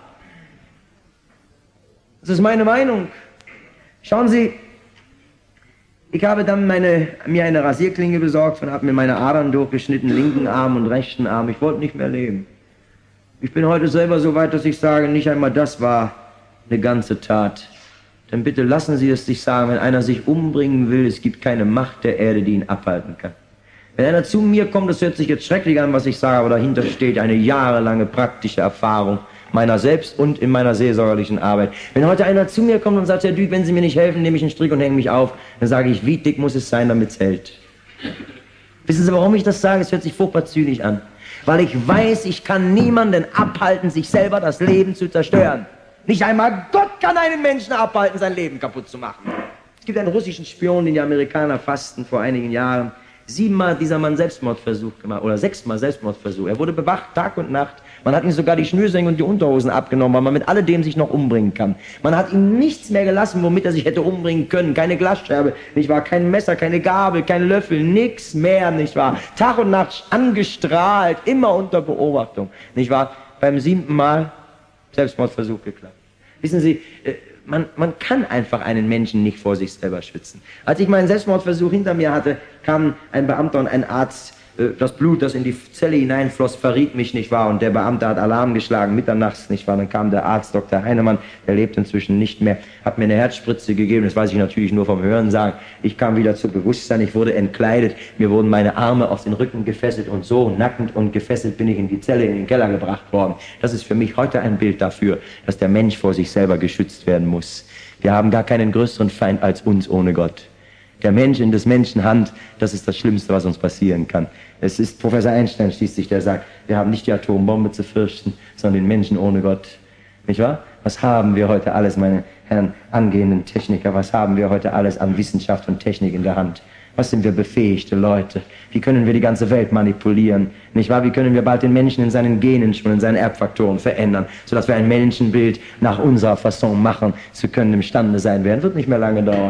Das ist meine Meinung. Schauen Sie, ich habe dann meine, mir eine Rasierklinge besorgt und habe mir meine Adern durchgeschnitten, linken Arm und rechten Arm. Ich wollte nicht mehr leben. Ich bin heute selber so weit, dass ich sage, nicht einmal das war eine ganze Tat. Dann bitte lassen Sie es sich sagen, wenn einer sich umbringen will, es gibt keine Macht der Erde, die ihn abhalten kann. Wenn einer zu mir kommt, das hört sich jetzt schrecklich an, was ich sage, aber dahinter steht eine jahrelange praktische Erfahrung meiner selbst und in meiner seelsorgerlichen Arbeit. Wenn heute einer zu mir kommt und sagt, Herr Dück, wenn Sie mir nicht helfen, nehme ich einen Strick und hänge mich auf, dann sage ich, wie dick muss es sein, damit es hält? Wissen Sie, warum ich das sage? Es hört sich furchtbar zynisch an. Weil ich weiß, ich kann niemanden abhalten, sich selber das Leben zu zerstören. Nicht einmal Gott kann einen Menschen abhalten, sein Leben kaputt zu machen. Es gibt einen russischen Spion, den die Amerikaner fassten vor einigen Jahren. Siebenmal hat dieser Mann Selbstmordversuch gemacht, oder sechsmal Selbstmordversuch. Er wurde bewacht, Tag und Nacht. Man hat ihm sogar die Schnürsenkel und die Unterhosen abgenommen, weil man mit alledem sich noch umbringen kann. Man hat ihm nichts mehr gelassen, womit er sich hätte umbringen können. Keine Glasscherbe, nicht wahr? Kein Messer, keine Gabel, kein Löffel, nichts mehr, nicht wahr? Tag und Nacht angestrahlt, immer unter Beobachtung, nicht wahr? Beim siebten Mal Selbstmordversuch geklappt. Wissen Sie, man, man kann einfach einen Menschen nicht vor sich selber schützen. Als ich meinen Selbstmordversuch hinter mir hatte, kamen ein Beamter und ein Arzt. Das Blut, das in die Zelle hineinfloss, verriet mich, nicht wahr? Und der Beamte hat Alarm geschlagen, mitternachts, nicht wahr? Dann kam der Arzt, Doktor Heinemann, der lebt inzwischen nicht mehr, hat mir eine Herzspritze gegeben, das weiß ich natürlich nur vom Hören sagen. Ich kam wieder zu Bewusstsein, ich wurde entkleidet, mir wurden meine Arme auf den Rücken gefesselt und so nackend und gefesselt bin ich in die Zelle, in den Keller gebracht worden. Das ist für mich heute ein Bild dafür, dass der Mensch vor sich selber geschützt werden muss. Wir haben gar keinen größeren Feind als uns ohne Gott. Der Mensch in des Menschen Hand, das ist das Schlimmste, was uns passieren kann. Es ist Professor Einstein schließlich, der sagt, wir haben nicht die Atombombe zu fürchten, sondern den Menschen ohne Gott. Nicht wahr? Was haben wir heute alles, meine Herren angehenden Techniker, was haben wir heute alles an Wissenschaft und Technik in der Hand? Was sind wir befähigte Leute? Wie können wir die ganze Welt manipulieren? Nicht wahr? Wie können wir bald den Menschen in seinen Genen schon, in seinen Erbfaktoren verändern, sodass wir ein Menschenbild nach unserer Fasson machen zu können imstande sein werden? Wird nicht mehr lange dauern.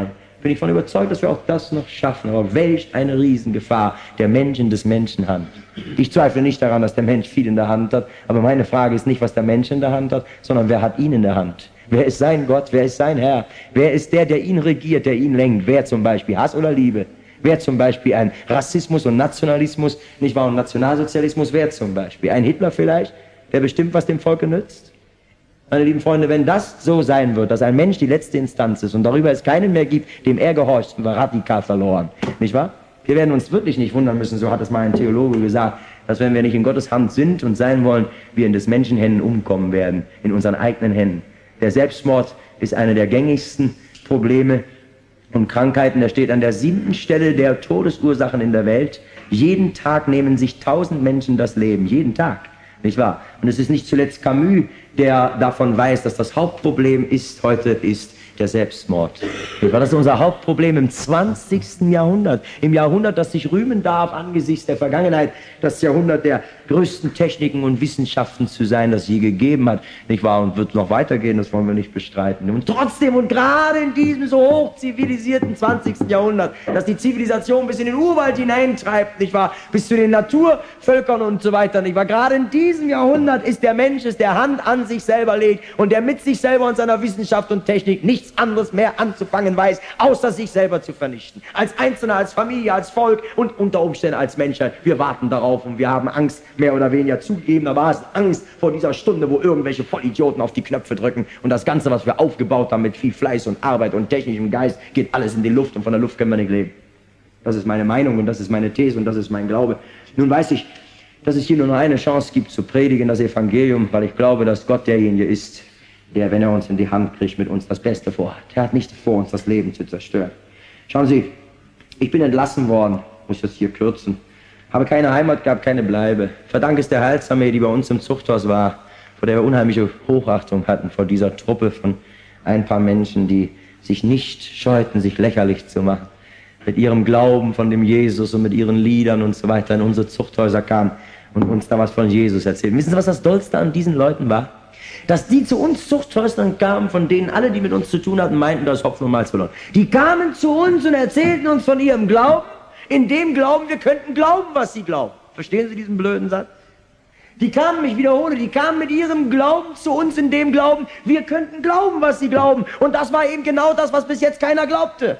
bin ich von überzeugt, dass wir auch das noch schaffen. Aber welch eine Riesengefahr der Mensch in des Menschen Hand. Ich zweifle nicht daran, dass der Mensch viel in der Hand hat, aber meine Frage ist nicht, was der Mensch in der Hand hat, sondern wer hat ihn in der Hand? Wer ist sein Gott? Wer ist sein Herr? Wer ist der, der ihn regiert, der ihn lenkt? Wer zum Beispiel Hass oder Liebe? Wer zum Beispiel ein Rassismus und Nationalismus, nicht wahr, und Nationalsozialismus? Wer zum Beispiel ein Hitler vielleicht, der bestimmt, was dem Volke nützt? Meine lieben Freunde, wenn das so sein wird, dass ein Mensch die letzte Instanz ist und darüber es keinen mehr gibt, dem er gehorcht, sind wir radikal verloren. Nicht wahr? Wir werden uns wirklich nicht wundern müssen, so hat es mal ein Theologe gesagt, dass wenn wir nicht in Gottes Hand sind und sein wollen, wir in des Menschen Händen umkommen werden, in unseren eigenen Händen. Der Selbstmord ist eine der gängigsten Probleme und Krankheiten. Der steht an der siebten Stelle der Todesursachen in der Welt. Jeden Tag nehmen sich tausend Menschen das Leben. Jeden Tag. Nicht wahr? Und es ist nicht zuletzt Camus, der davon weiß, dass das Hauptproblem ist, heute ist der Selbstmord. Das ist unser Hauptproblem im zwanzigsten Jahrhundert. Im Jahrhundert, das sich rühmen darf angesichts der Vergangenheit, das Jahrhundert der größten Techniken und Wissenschaften zu sein, das je gegeben hat. Nicht wahr? Und wird noch weitergehen, das wollen wir nicht bestreiten. Und trotzdem und gerade in diesem so hoch zivilisierten zwanzigsten Jahrhundert, das die Zivilisation bis in den Urwald hineintreibt, nicht wahr? Bis zu den Naturvölkern und so weiter, nicht wahr? Gerade in diesem Jahrhundert ist der Mensch, ist der Hand an sich selber legt und der mit sich selber und seiner Wissenschaft und Technik nichts anderes mehr anzufangen weiß, außer sich selber zu vernichten. Als Einzelner, als Familie, als Volk und unter Umständen als Menschheit. Wir warten darauf und wir haben Angst, mehr oder weniger zugegebenermaßen Angst vor dieser Stunde, wo irgendwelche Vollidioten auf die Knöpfe drücken und das Ganze, was wir aufgebaut haben mit viel Fleiß und Arbeit und technischem Geist, geht alles in die Luft und von der Luft können wir nicht leben. Das ist meine Meinung und das ist meine These und das ist mein Glaube. Nun weiß ich, dass es hier nur noch eine Chance gibt zu predigen, das Evangelium, weil ich glaube, dass Gott derjenige ist, der, wenn er uns in die Hand kriegt, mit uns das Beste vorhat. Er hat nicht vor, uns das Leben zu zerstören. Schauen Sie, ich bin entlassen worden, muss das hier kürzen, habe keine Heimat gehabt, keine Bleibe. Verdank es der Heilsarmee, die bei uns im Zuchthaus war, vor der wir unheimliche Hochachtung hatten, vor dieser Truppe von ein paar Menschen, die sich nicht scheuten, sich lächerlich zu machen, mit ihrem Glauben von dem Jesus und mit ihren Liedern und so weiter in unsere Zuchthäuser kamen und uns da was von Jesus erzählen. Wissen Sie, was das Dollste an diesen Leuten war? Dass die zu uns Zuchthäusern kamen, von denen alle, die mit uns zu tun hatten, meinten, das ist Hopfen und Malz verloren. Die kamen zu uns und erzählten uns von ihrem Glauben, in dem Glauben, wir könnten glauben, was sie glauben. Verstehen Sie diesen blöden Satz? Die kamen, ich wiederhole, die kamen mit ihrem Glauben zu uns, in dem Glauben, wir könnten glauben, was sie glauben. Und das war eben genau das, was bis jetzt keiner glaubte.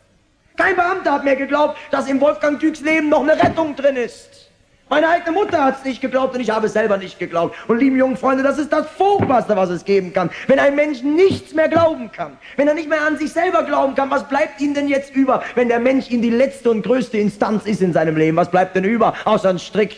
Kein Beamter hat mehr geglaubt, dass im Wolfgang Düks Leben noch eine Rettung drin ist. Meine eigene Mutter hat es nicht geglaubt und ich habe es selber nicht geglaubt. Und lieben jungen Freunde, das ist das Furchtbarste, was es geben kann. Wenn ein Mensch nichts mehr glauben kann, wenn er nicht mehr an sich selber glauben kann, was bleibt ihm denn jetzt über, wenn der Mensch in die letzte und größte Instanz ist in seinem Leben? Was bleibt denn über, außer ein Strick?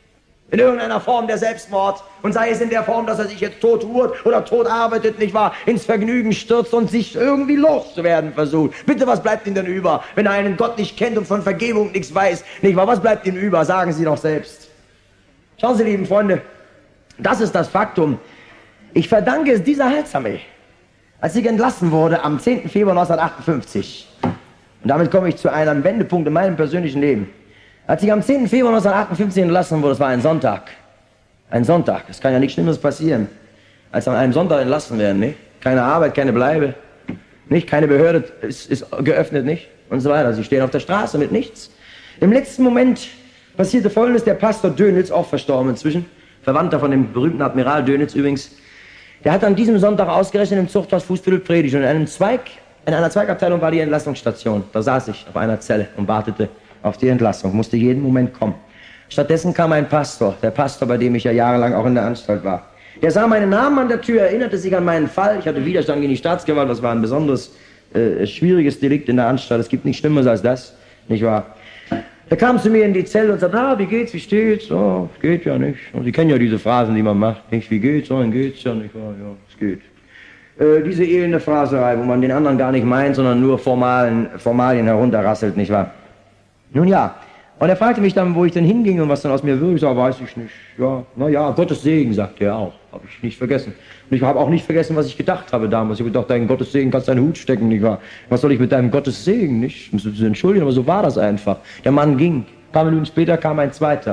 In irgendeiner Form der Selbstmord. Und sei es in der Form, dass er sich jetzt tot ruht oder tot arbeitet, nicht wahr, ins Vergnügen stürzt und sich irgendwie loszuwerden versucht. Bitte, was bleibt ihm denn über, wenn er einen Gott nicht kennt und von Vergebung nichts weiß, nicht wahr? Was bleibt ihm über? Sagen Sie doch selbst. Schauen Sie, lieben Freunde, das ist das Faktum. Ich verdanke es dieser Heilsarmee, als ich entlassen wurde am zehnten Februar neunzehnhundertachtundfünfzig. Und damit komme ich zu einem Wendepunkt in meinem persönlichen Leben. Als ich am zehnten Februar neunzehnhundertachtundfünfzig entlassen wurde, das war ein Sonntag. Ein Sonntag. Es kann ja nichts Schlimmeres passieren, als an einem Sonntag entlassen werden, nicht? Keine Arbeit, keine Bleibe, nicht? Keine Behörde ist, ist geöffnet, nicht? Und so weiter. Sie stehen auf der Straße mit nichts. Im letzten Moment passierte Folgendes: Der Pastor Dönitz, auch verstorben inzwischen, Verwandter von dem berühmten Admiral Dönitz übrigens, der hat an diesem Sonntag ausgerechnet im Zuchthaus Fußviertel predigt. Und in einem Zweig, in einer Zweigabteilung war die Entlassungsstation. Da saß ich auf einer Zelle und wartete auf die Entlassung, musste jeden Moment kommen. Stattdessen kam ein Pastor, der Pastor, bei dem ich ja jahrelang auch in der Anstalt war. Der sah meinen Namen an der Tür, erinnerte sich an meinen Fall. Ich hatte Widerstand gegen die Staatsgewalt, das war ein besonderes, äh, schwieriges Delikt in der Anstalt. Es gibt nichts Schlimmeres als das, nicht wahr? Er kam zu mir in die Zelle und sagte, na, wie geht's, wie steht's? Oh, geht ja nicht. Und Sie kennen ja diese Phrasen, die man macht, nicht? Wie geht's? Oh, dann geht's ja nicht. Oh, ja, es geht. Äh, diese elende Phraserei, wo man den anderen gar nicht meint, sondern nur Formalen, Formalien herunterrasselt, nicht wahr? Nun ja, und er fragte mich dann, wo ich denn hinging und was dann aus mir würde. Ich sage, weiß ich nicht. Ja, na ja, Gottes Segen, sagte er auch. Habe ich nicht vergessen. Und ich habe auch nicht vergessen, was ich gedacht habe damals. Ich habe gedacht, dein Gottes Segen kannst deinen Hut stecken, nicht wahr? Was soll ich mit deinem Gottes Segen, nicht? Ich muss mich entschuldigen, aber so war das einfach. Der Mann ging. Ein paar Minuten später kam ein zweiter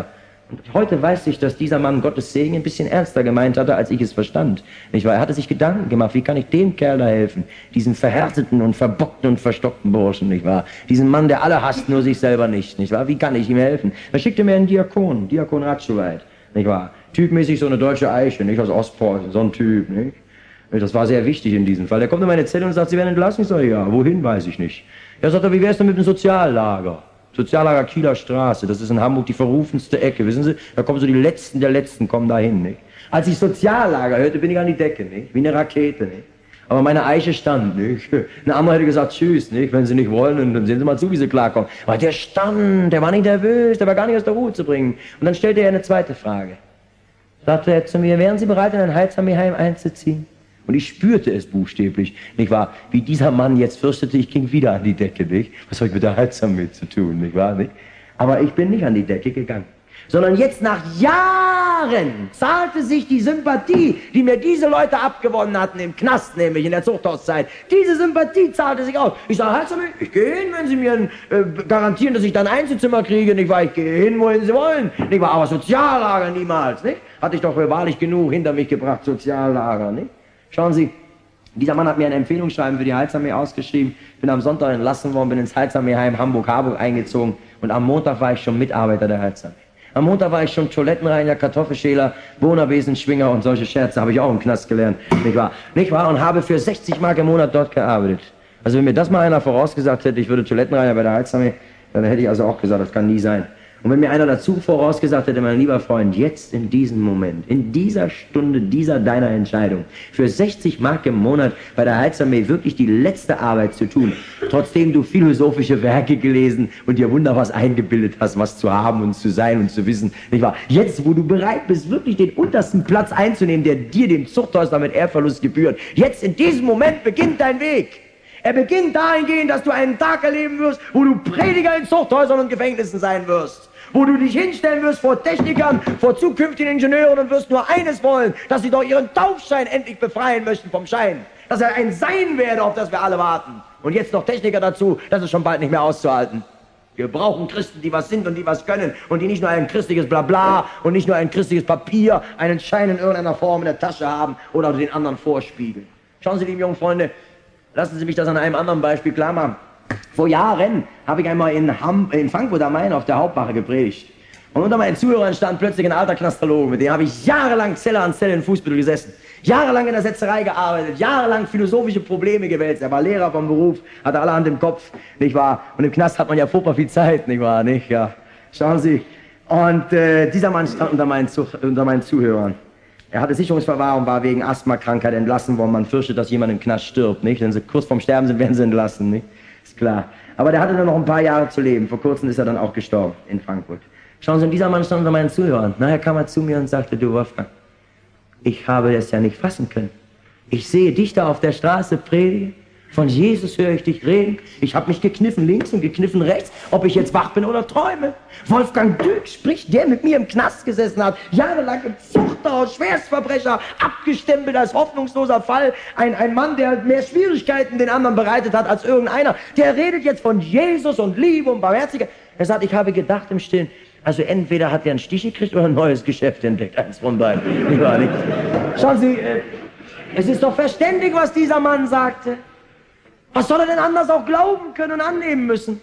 Und heute weiß ich, dass dieser Mann Gottes Segen ein bisschen ernster gemeint hatte, als ich es verstand. Nicht wahr? Er hatte sich Gedanken gemacht, wie kann ich dem Kerl da helfen? Diesen verhärteten und verbockten und verstockten Burschen, nicht wahr? Diesen Mann, der alle hasst, nur sich selber nicht, nicht wahr? Wie kann ich ihm helfen? Da schickte mir einen Diakon, Diakon Ratschoweit, nicht wahr? Typmäßig so eine deutsche Eiche, nicht aus Ostpreußen, so ein Typ, nicht? Das war sehr wichtig in diesem Fall. Der kommt in meine Zelle und sagt, Sie werden entlassen. Ich sage, ja, wohin, weiß ich nicht. Er sagt, wie wär's denn mit dem Soziallager? Soziallager Kieler Straße, das ist in Hamburg die verrufenste Ecke, wissen Sie? Da kommen so die Letzten der Letzten, kommen da hin, nicht? Als ich Soziallager hörte, bin ich an die Decke, nicht? Wie eine Rakete, nicht? Aber meine Eiche stand, nicht? Ein anderer hätte gesagt, tschüss, nicht? Wenn Sie nicht wollen, dann sehen Sie mal zu, wie Sie klarkommen. Aber der stand, der war nicht nervös, der war gar nicht aus der Ruhe zu bringen. Und dann stellte er eine zweite Frage. Sagte er zu mir, wären Sie bereit, in ein Heilsarmeeheim einzuziehen? Und ich spürte es buchstäblich, nicht wahr? Wie dieser Mann jetzt fürchtete, ich ging wieder an die Decke, nicht? Was habe ich mit der Heilsarmee zu tun, nicht wahr? Nicht? Aber ich bin nicht an die Decke gegangen. Sondern jetzt nach Jahren zahlte sich die Sympathie, die mir diese Leute abgewonnen hatten, im Knast nämlich, in der Zuchthauszeit, diese Sympathie zahlte sich aus. Ich sage, Heilsarmee, ich gehe hin, wenn Sie mir äh, garantieren, dass ich dann ein Einzelzimmer kriege, nicht wahr? Ich gehe hin, wohin Sie wollen, nicht wahr? Aber Soziallager niemals, nicht? Hatte ich doch wahrlich genug hinter mich gebracht, Soziallager, nicht? Schauen Sie, dieser Mann hat mir ein Empfehlungsschreiben für die Heilsarmee ausgeschrieben, bin am Sonntag entlassen worden, bin ins Heilsarmeeheim Hamburg-Harburg eingezogen und am Montag war ich schon Mitarbeiter der Heilsarmee. Am Montag war ich schon Toilettenreiniger, Kartoffelschäler, Wohnerbesenschwinger und solche Scherze habe ich auch im Knast gelernt, nicht wahr? Nicht wahr? Und habe für sechzig Mark im Monat dort gearbeitet. Also wenn mir das mal einer vorausgesagt hätte, ich würde Toilettenreiniger bei der Heilsarmee, dann hätte ich also auch gesagt, das kann nie sein. Und wenn mir einer dazu vorausgesagt hätte, mein lieber Freund, jetzt in diesem Moment, in dieser Stunde dieser deiner Entscheidung, für sechzig Mark im Monat bei der Heilsarmee wirklich die letzte Arbeit zu tun, trotzdem du philosophische Werke gelesen und dir wunderbar was eingebildet hast, was zu haben und zu sein und zu wissen, nicht wahr? Jetzt, wo du bereit bist, wirklich den untersten Platz einzunehmen, der dir, dem Zuchthäusler, mit Ehrverlust gebührt, jetzt in diesem Moment beginnt dein Weg. Er beginnt dahingehend, dass du einen Tag erleben wirst, wo du Prediger in Zuchthäusern und Gefängnissen sein wirst. Wo du dich hinstellen wirst vor Technikern, vor zukünftigen Ingenieuren und wirst nur eines wollen, dass sie doch ihren Taufschein endlich befreien möchten vom Schein. Dass er ein Sein werde, auf das wir alle warten. Und jetzt noch Techniker dazu, das ist schon bald nicht mehr auszuhalten. Wir brauchen Christen, die was sind und die was können und die nicht nur ein christliches Blabla und nicht nur ein christliches Papier, einen Schein in irgendeiner Form in der Tasche haben oder den anderen vorspiegeln. Schauen Sie, liebe jungen Freunde, lassen Sie mich das an einem anderen Beispiel klar machen. Vor Jahren habe ich einmal in, Ham in Frankfurt am Main auf der Hauptwache gepredigt. Und unter meinen Zuhörern stand plötzlich ein alter Knastologe, mit dem habe ich jahrelang Zelle an Zelle in Fußbüttel gesessen. Jahrelang in der Setzerei gearbeitet, jahrelang philosophische Probleme gewälzt. Er war Lehrer vom Beruf, hatte alle Hand im Kopf, nicht wahr? Und im Knast hat man ja furchtbar viel Zeit, nicht wahr? Nicht? Ja. Schauen Sie. Und äh, dieser Mann stand unter meinen, Zu unter meinen Zuhörern. Er hatte Sicherungsverwahrung, war wegen Asthmakrankheit entlassen worden. Man fürchtet, dass jemand im Knast stirbt, nicht? Wenn sie kurz vorm Sterben sind, werden sie entlassen, nicht? Ist klar. Aber der hatte nur noch ein paar Jahre zu leben. Vor kurzem ist er dann auch gestorben in Frankfurt. Schauen Sie, und dieser Mann stand unter meinen Zuhörern. Nachher kam er zu mir und sagte, du Wolfgang, ich habe es ja nicht fassen können. Ich sehe dich da auf der Straße predigen. Von Jesus höre ich dich reden. Ich habe mich gekniffen links und gekniffen rechts, ob ich jetzt wach bin oder träume. Wolfgang Dück spricht, der mit mir im Knast gesessen hat, jahrelang im Zuchthaus, Schwerstverbrecher, abgestempelt als hoffnungsloser Fall. Ein, ein Mann, der mehr Schwierigkeiten den anderen bereitet hat als irgendeiner. Der redet jetzt von Jesus und Liebe und Barmherzigkeit. Er sagt, ich habe gedacht im Stillen, also entweder hat er einen Stich gekriegt oder ein neues Geschäft entdeckt. Eins von beiden. Nicht. Schauen Sie, äh, es ist doch verständig, was dieser Mann sagte. Was soll er denn anders auch glauben können und annehmen müssen?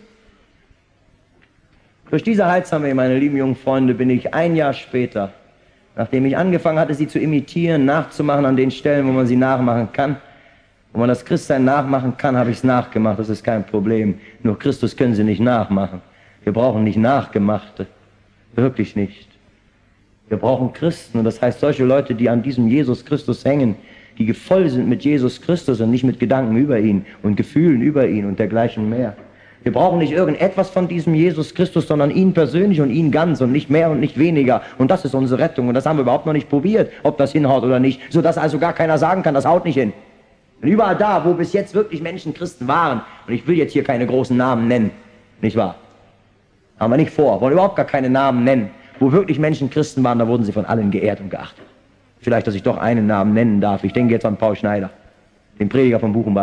Durch diese Heilsarmee, meine lieben jungen Freunde, bin ich ein Jahr später, nachdem ich angefangen hatte, sie zu imitieren, nachzumachen an den Stellen, wo man sie nachmachen kann, wo man das Christsein nachmachen kann, habe ich es nachgemacht, das ist kein Problem. Nur Christus können Sie nicht nachmachen. Wir brauchen nicht Nachgemachte, wirklich nicht. Wir brauchen Christen und das heißt solche Leute, die an diesem Jesus Christus hängen, die voll sind mit Jesus Christus und nicht mit Gedanken über ihn und Gefühlen über ihn und dergleichen mehr. Wir brauchen nicht irgendetwas von diesem Jesus Christus, sondern ihn persönlich und ihn ganz und nicht mehr und nicht weniger. Und das ist unsere Rettung und das haben wir überhaupt noch nicht probiert, ob das hinhaut oder nicht, sodass also gar keiner sagen kann, das haut nicht hin. Und überall da, wo bis jetzt wirklich Menschen Christen waren, und ich will jetzt hier keine großen Namen nennen, nicht wahr? Haben wir nicht vor, wollen überhaupt gar keine Namen nennen. Wo wirklich Menschen Christen waren, da wurden sie von allen geehrt und geachtet. Vielleicht, dass ich doch einen Namen nennen darf. Ich denke jetzt an Paul Schneider, den Prediger von Buchenwald.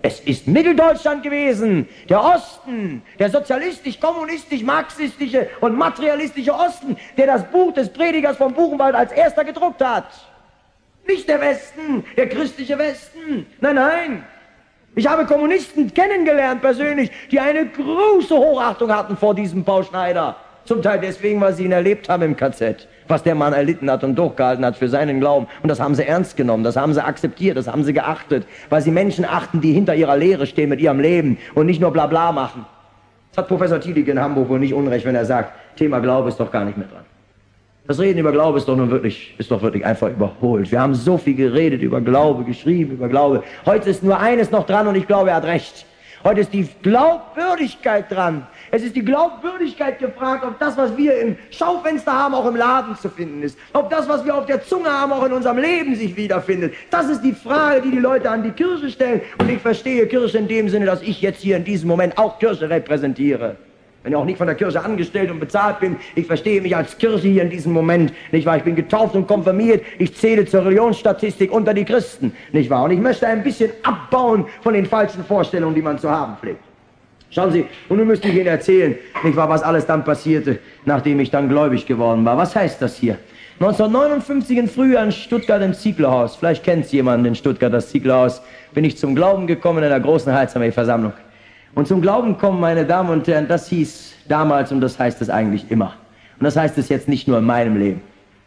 Es ist Mitteldeutschland gewesen, der Osten, der sozialistisch, kommunistisch, marxistische und materialistische Osten, der das Buch des Predigers vom Buchenwald als erster gedruckt hat. Nicht der Westen, der christliche Westen. Nein, nein. Ich habe Kommunisten kennengelernt persönlich, die eine große Hochachtung hatten vor diesem Paul Schneider. Zum Teil deswegen, weil sie ihn erlebt haben im K Z. Was der Mann erlitten hat und durchgehalten hat für seinen Glauben. Und das haben sie ernst genommen, das haben sie akzeptiert, das haben sie geachtet. Weil sie Menschen achten, die hinter ihrer Lehre stehen mit ihrem Leben und nicht nur Blabla machen. Das hat Professor Tielig in Hamburg wohl nicht unrecht, wenn er sagt, Thema Glaube ist doch gar nicht mehr dran. Das Reden über Glaube ist doch nun wirklich, ist doch wirklich einfach überholt. Wir haben so viel geredet über Glaube, geschrieben über Glaube. Heute ist nur eines noch dran und ich glaube, er hat recht. Heute ist die Glaubwürdigkeit dran. Es ist die Glaubwürdigkeit gefragt, ob das, was wir im Schaufenster haben, auch im Laden zu finden ist. Ob das, was wir auf der Zunge haben, auch in unserem Leben sich wiederfindet. Das ist die Frage, die die Leute an die Kirche stellen. Und ich verstehe Kirche in dem Sinne, dass ich jetzt hier in diesem Moment auch Kirche repräsentiere. Wenn ich auch nicht von der Kirche angestellt und bezahlt bin, ich verstehe mich als Kirche hier in diesem Moment, nicht wahr? Ich bin getauft und konfirmiert, ich zähle zur Religionsstatistik unter die Christen, nicht wahr? Und ich möchte ein bisschen abbauen von den falschen Vorstellungen, die man zu haben pflegt. Schauen Sie, und nun müsste ich Ihnen erzählen, nicht wahr, was alles dann passierte, nachdem ich dann gläubig geworden war. Was heißt das hier? neunzehnhundertneunundfünfzig in Frühjahr in Stuttgart im Zieglerhaus, vielleicht kennt es jemand in Stuttgart, das Zieglerhaus, bin ich zum Glauben gekommen in einer großen Heilsarmee-Versammlung. Und zum Glauben kommen, meine Damen und Herren, das hieß damals und das heißt es eigentlich immer. Und das heißt es jetzt nicht nur in meinem Leben.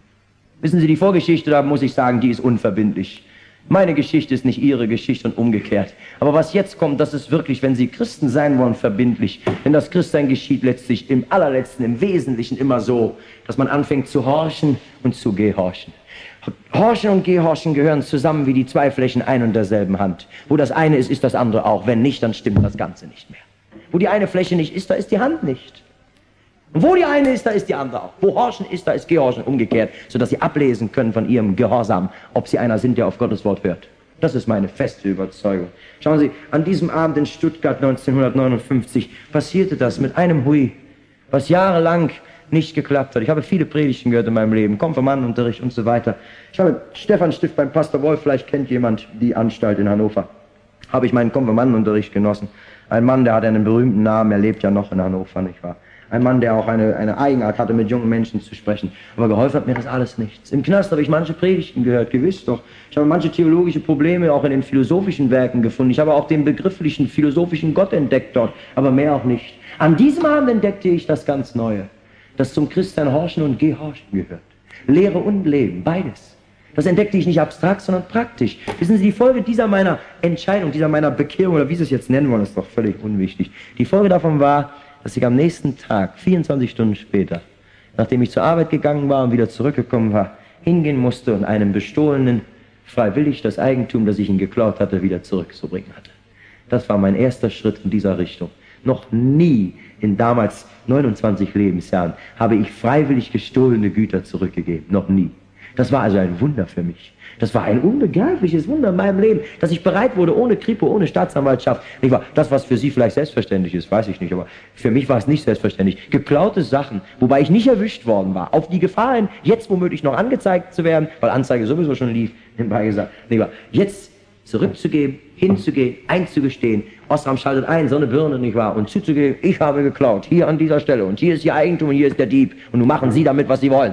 Wissen Sie, die Vorgeschichte, da muss ich sagen, die ist unverbindlich. Meine Geschichte ist nicht Ihre Geschichte und umgekehrt. Aber was jetzt kommt, das ist wirklich, wenn Sie Christen sein wollen, verbindlich. Denn das Christsein geschieht letztlich im allerletzten, im Wesentlichen immer so, dass man anfängt zu horchen und zu gehorchen. Horchen und Gehorchen gehören zusammen wie die zwei Flächen ein und derselben Hand. Wo das eine ist, ist das andere auch. Wenn nicht, dann stimmt das Ganze nicht mehr. Wo die eine Fläche nicht ist, da ist die Hand nicht. Und wo die eine ist, da ist die andere auch. Wo Horchen ist, da ist Gehorchen umgekehrt, sodass Sie ablesen können von Ihrem Gehorsam, ob Sie einer sind, der auf Gottes Wort hört. Das ist meine feste Überzeugung. Schauen Sie, an diesem Abend in Stuttgart neunzehnhundertneunundfünfzig passierte das mit einem Hui, was jahrelang nicht geklappt hat. Ich habe viele Predigten gehört in meinem Leben, Konfirmandenunterricht und so weiter. Ich habe Stephanstift beim Pastor Wolf, vielleicht kennt jemand die Anstalt in Hannover. Habe ich meinen Konfirmandenunterricht genossen. Ein Mann, der hat einen berühmten Namen, er lebt ja noch in Hannover, nicht wahr? Ein Mann, der auch eine, eine Eigenart hatte, mit jungen Menschen zu sprechen. Aber geholfen hat mir das alles nichts. Im Knast habe ich manche Predigten gehört, gewiss doch. Ich habe manche theologische Probleme auch in den philosophischen Werken gefunden. Ich habe auch den begrifflichen, philosophischen Gott entdeckt dort, aber mehr auch nicht. An diesem Abend entdeckte ich das ganz Neue, das zum Christsein Horchen und Gehorchen gehört. Lehre und Leben, beides. Das entdeckte ich nicht abstrakt, sondern praktisch. Wissen Sie, die Folge dieser meiner Entscheidung, dieser meiner Bekehrung, oder wie Sie es jetzt nennen wollen, ist doch völlig unwichtig. Die Folge davon war, dass ich am nächsten Tag, vierundzwanzig Stunden später, nachdem ich zur Arbeit gegangen war und wieder zurückgekommen war, hingehen musste und einem Bestohlenen freiwillig das Eigentum, das ich ihm geklaut hatte, wieder zurückzubringen hatte. Das war mein erster Schritt in dieser Richtung. Noch nie in damals neunundzwanzig Lebensjahren habe ich freiwillig gestohlene Güter zurückgegeben. Noch nie. Das war also ein Wunder für mich. Das war ein unbegreifliches Wunder in meinem Leben, dass ich bereit wurde, ohne Kripo, ohne Staatsanwaltschaft. Nicht wahr? Das, was für Sie vielleicht selbstverständlich ist, weiß ich nicht, aber für mich war es nicht selbstverständlich. Geklaute Sachen, wobei ich nicht erwischt worden war, auf die Gefahr hin, jetzt womöglich noch angezeigt zu werden, weil Anzeige sowieso schon lief, nebenbei gesagt, nicht wahr? Jetzt zurückzugeben, hinzugehen, einzugestehen, Osram schaltet ein, so eine Birne, nicht wahr? Und zuzugeben, ich habe geklaut, hier an dieser Stelle, und hier ist Ihr Eigentum und hier ist der Dieb, und nun machen Sie damit, was Sie wollen.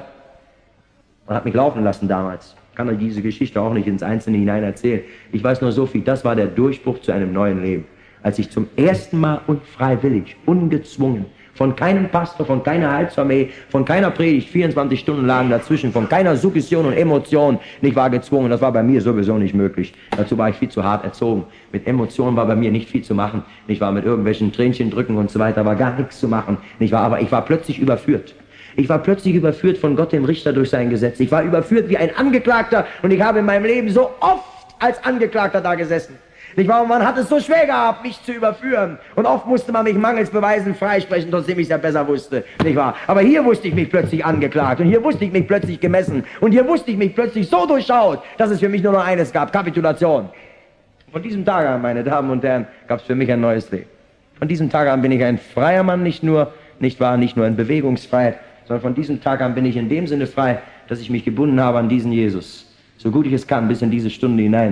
Man hat mich laufen lassen damals. Ich kann euch diese Geschichte auch nicht ins Einzelne hinein erzählen. Ich weiß nur so viel, das war der Durchbruch zu einem neuen Leben. Als ich zum ersten Mal unfreiwillig, ungezwungen, von keinem Pastor, von keiner Heilsarmee, von keiner Predigt, vierundzwanzig Stunden lang dazwischen, von keiner Suggestion und Emotion, nicht war gezwungen. Das war bei mir sowieso nicht möglich. Dazu war ich viel zu hart erzogen. Mit Emotionen war bei mir nicht viel zu machen. Ich war mit irgendwelchen Tränchen drücken und so weiter, war gar nichts zu machen. Nicht wahr? Aber ich war plötzlich überführt. Ich war plötzlich überführt von Gott, dem Richter, durch sein Gesetz. Ich war überführt wie ein Angeklagter und ich habe in meinem Leben so oft als Angeklagter da gesessen. Nicht wahr? Und man hat es so schwer gehabt, mich zu überführen. Und oft musste man mich mangels Beweisen freisprechen, trotzdem ich es ja besser wusste. Nicht wahr? Aber hier wusste ich mich plötzlich angeklagt und hier wusste ich mich plötzlich gemessen und hier wusste ich mich plötzlich so durchschaut, dass es für mich nur noch eines gab, Kapitulation. Von diesem Tag an, meine Damen und Herren, gab es für mich ein neues Leben. Von diesem Tag an bin ich ein freier Mann, nicht nur, nicht wahr, nicht nur in Bewegungsfreiheit, sondern von diesem Tag an bin ich in dem Sinne frei, dass ich mich gebunden habe an diesen Jesus. So gut ich es kann, bis in diese Stunde hinein. Ich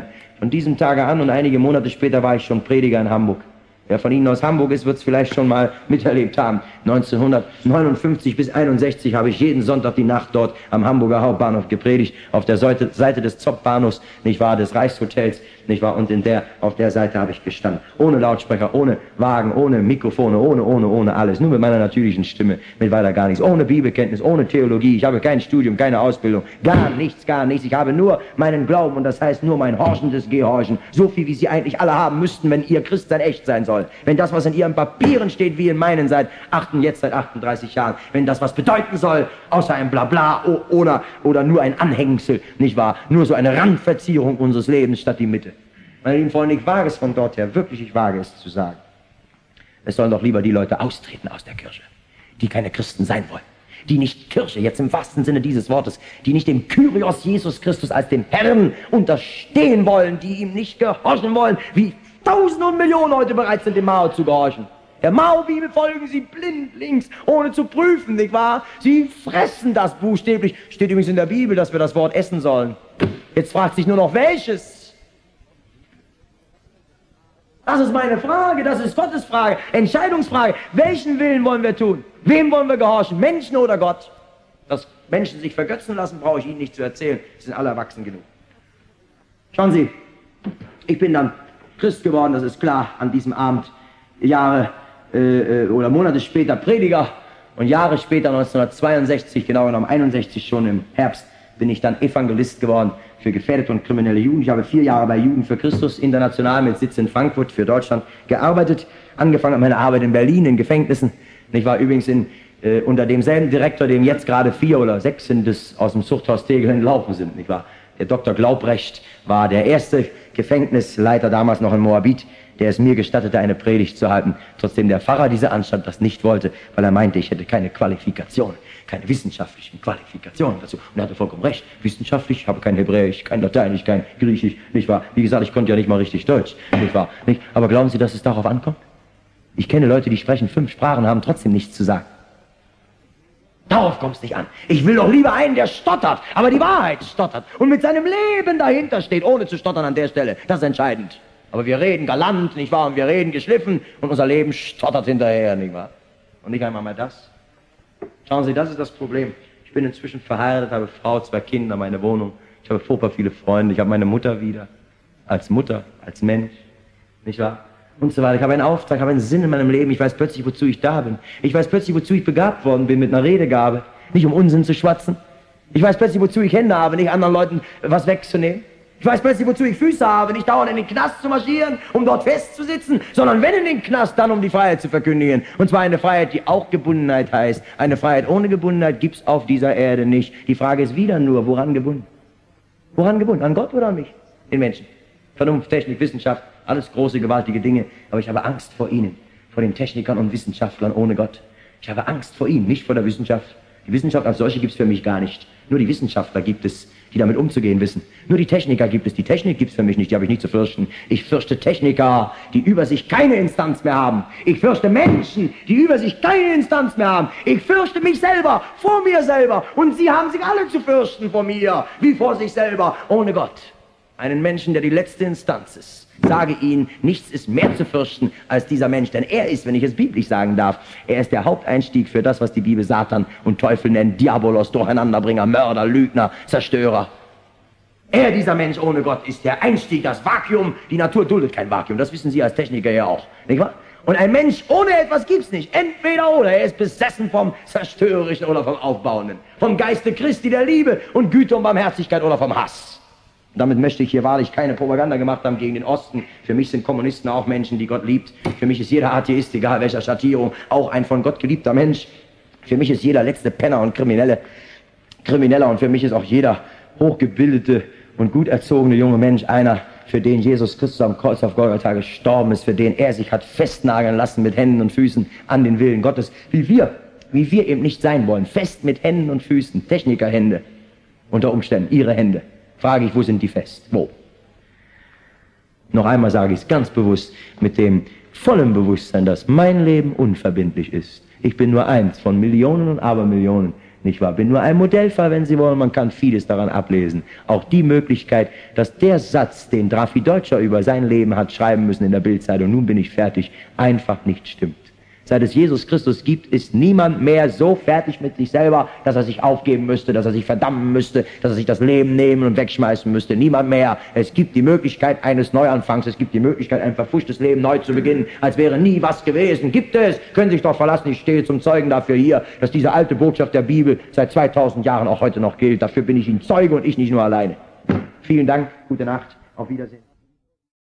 Von diesem Tage an und einige Monate später war ich schon Prediger in Hamburg. Wer von Ihnen aus Hamburg ist, wird es vielleicht schon mal miterlebt haben. neunzehnhundertneunundfünfzig bis einundsechzig habe ich jeden Sonntag die Nacht dort am Hamburger Hauptbahnhof gepredigt, auf der Seite, Seite des Zopfbahnhofs, nicht wahr, des Reichshotels, nicht wahr, und in der, auf der Seite habe ich gestanden. Ohne Lautsprecher, ohne Wagen, ohne Mikrofone, ohne, ohne, ohne alles. Nur mit meiner natürlichen Stimme, mit weiter gar nichts. Ohne Bibelkenntnis, ohne Theologie. Ich habe kein Studium, keine Ausbildung. Gar nichts, gar nichts. Ich habe nur meinen Glauben und das heißt nur mein horchendes Gehorchen. So viel, wie Sie eigentlich alle haben müssten, wenn Ihr Christsein echt sein soll. Wenn das, was in Ihren Papieren steht, wie in meinen seit achten, jetzt seit achtunddreißig Jahren, wenn das was bedeuten soll, außer ein Blabla oder, oder nur ein Anhängsel, nicht wahr? Nur so eine Randverzierung unseres Lebens statt die Mitte. Meine lieben Freunde, ich wage es von dort her, wirklich, ich wage es zu sagen. Es sollen doch lieber die Leute austreten aus der Kirche, die keine Christen sein wollen. Die nicht Kirche, jetzt im wahrsten Sinne dieses Wortes, die nicht dem Kyrios Jesus Christus als dem Herrn unterstehen wollen, die ihm nicht gehorchen wollen, wie Tausende und Millionen heute bereit sind, dem Mao zu gehorchen. Der Mao-Bibel folgen sie blindlings, ohne zu prüfen, nicht wahr? Sie fressen das buchstäblich. Steht übrigens in der Bibel, dass wir das Wort essen sollen. Jetzt fragt sich nur noch, welches? Das ist meine Frage, das ist Gottes Frage, Entscheidungsfrage. Welchen Willen wollen wir tun? Wem wollen wir gehorchen, Menschen oder Gott? Dass Menschen sich vergötzen lassen, brauche ich Ihnen nicht zu erzählen. Sie sind alle erwachsen genug. Schauen Sie, ich bin dann Christ geworden, das ist klar, an diesem Abend, Jahre äh, oder Monate später Prediger und Jahre später, neunzehnhundertzweiundsechzig, genau genommen einundsechzig schon im Herbst, bin ich dann Evangelist geworden für gefährdete und kriminelle Jugend. Ich habe vier Jahre bei Jugend für Christus international mit Sitz in Frankfurt für Deutschland gearbeitet, angefangen mit meiner Arbeit in Berlin, in Gefängnissen. Ich war übrigens in, äh, unter demselben Direktor, dem jetzt gerade vier oder sechs sind, das aus dem Zuchthaus Tegel entlaufen sind, nicht wahr? Der Doktor Glaubrecht war der erste Gefängnisleiter damals noch in Moabit, der es mir gestattete, eine Predigt zu halten, trotzdem der Pfarrer dieser Anstalt das nicht wollte, weil er meinte, ich hätte keine Qualifikation, keine wissenschaftlichen Qualifikationen dazu. Und er hatte vollkommen recht. Wissenschaftlich, ich habe kein Hebräisch, kein Lateinisch, kein Griechisch, nicht wahr? Wie gesagt, ich konnte ja nicht mal richtig Deutsch, nicht wahr? Nicht? Aber glauben Sie, dass es darauf ankommt? Ich kenne Leute, die sprechen fünf Sprachen, haben trotzdem nichts zu sagen. Darauf kommt es nicht an. Ich will doch lieber einen, der stottert, aber die Wahrheit stottert und mit seinem Leben dahinter steht, ohne zu stottern an der Stelle. Das ist entscheidend. Aber wir reden galant, nicht wahr? Und wir reden geschliffen und unser Leben stottert hinterher, nicht wahr? Und nicht einmal mehr das. Schauen Sie, das ist das Problem. Ich bin inzwischen verheiratet, habe Frau, zwei Kinder, meine Wohnung. Ich habe furchtbar viele Freunde. Ich habe meine Mutter wieder. Als Mutter, als Mensch, nicht wahr? Und so weiter. Ich habe einen Auftrag, ich habe einen Sinn in meinem Leben. Ich weiß plötzlich, wozu ich da bin. Ich weiß plötzlich, wozu ich begabt worden bin mit einer Redegabe. Nicht um Unsinn zu schwatzen. Ich weiß plötzlich, wozu ich Hände habe, nicht anderen Leuten was wegzunehmen. Ich weiß plötzlich, wozu ich Füße habe, nicht dauernd in den Knast zu marschieren, um dort festzusitzen, sondern wenn in den Knast, dann um die Freiheit zu verkündigen. Und zwar eine Freiheit, die auch Gebundenheit heißt. Eine Freiheit ohne Gebundenheit gibt es auf dieser Erde nicht. Die Frage ist wieder nur, woran gebunden? Woran gebunden? An Gott oder an mich? Den Menschen. Vernunft, Technik, Wissenschaft, alles große, gewaltige Dinge. Aber ich habe Angst vor ihnen, vor den Technikern und Wissenschaftlern ohne Gott. Ich habe Angst vor ihnen, nicht vor der Wissenschaft. Die Wissenschaft als solche gibt es für mich gar nicht. Nur die Wissenschaftler gibt es, die damit umzugehen wissen. Nur die Techniker gibt es. Die Technik gibt es für mich nicht, die habe ich nicht zu fürchten. Ich fürchte Techniker, die über sich keine Instanz mehr haben. Ich fürchte Menschen, die über sich keine Instanz mehr haben. Ich fürchte mich selber, vor mir selber. Und sie haben sich alle zu fürchten vor mir, wie vor sich selber, ohne Gott. Einen Menschen, der die letzte Instanz ist. Sage Ihnen, nichts ist mehr zu fürchten als dieser Mensch, denn er ist, wenn ich es biblisch sagen darf, er ist der Haupteinstieg für das, was die Bibel Satan und Teufel nennt, Diabolos, Durcheinanderbringer, Mörder, Lügner, Zerstörer. Er, dieser Mensch ohne Gott, ist der Einstieg, das Vakuum. Die Natur duldet kein Vakuum, das wissen Sie als Techniker ja auch, nicht wahr? Und ein Mensch ohne etwas gibt's nicht, entweder oder, er ist besessen vom Zerstörerischen oder vom Aufbauenden, vom Geiste Christi, der Liebe und Güte und Barmherzigkeit oder vom Hass. Und damit möchte ich hier wahrlich keine Propaganda gemacht haben gegen den Osten. Für mich sind Kommunisten auch Menschen, die Gott liebt. Für mich ist jeder Atheist, egal welcher Schattierung, auch ein von Gott geliebter Mensch. Für mich ist jeder letzte Penner und Kriminelle Krimineller und für mich ist auch jeder hochgebildete und gut erzogene junge Mensch einer, für den Jesus Christus am Kreuz auf Golgatha gestorben ist, für den er sich hat festnageln lassen mit Händen und Füßen an den Willen Gottes, wie wir, wie wir eben nicht sein wollen, fest mit Händen und Füßen, Technikerhände unter Umständen, ihre Hände. Frage ich, wo sind die fest? Wo? Noch einmal sage ich es ganz bewusst, mit dem vollen Bewusstsein, dass mein Leben unverbindlich ist. Ich bin nur eins von Millionen und Abermillionen, Nicht wahr? Bin nur ein Modellfall, wenn Sie wollen, man kann vieles daran ablesen. Auch die Möglichkeit, dass der Satz, den Drafi Deutscher über sein Leben hat schreiben müssen in der Bildzeitung, nun bin ich fertig, einfach nicht stimmt. Seit es Jesus Christus gibt, ist niemand mehr so fertig mit sich selber, dass er sich aufgeben müsste, dass er sich verdammen müsste, dass er sich das Leben nehmen und wegschmeißen müsste. Niemand mehr. Es gibt die Möglichkeit eines Neuanfangs. Es gibt die Möglichkeit, ein verpfuschtes Leben neu zu beginnen, als wäre nie was gewesen. Gibt es? Können sich doch verlassen. Ich stehe zum Zeugen dafür hier, dass diese alte Botschaft der Bibel seit zweitausend Jahren auch heute noch gilt. Dafür bin ich Ihnen Zeuge und ich nicht nur alleine. Vielen Dank. Gute Nacht. Auf Wiedersehen.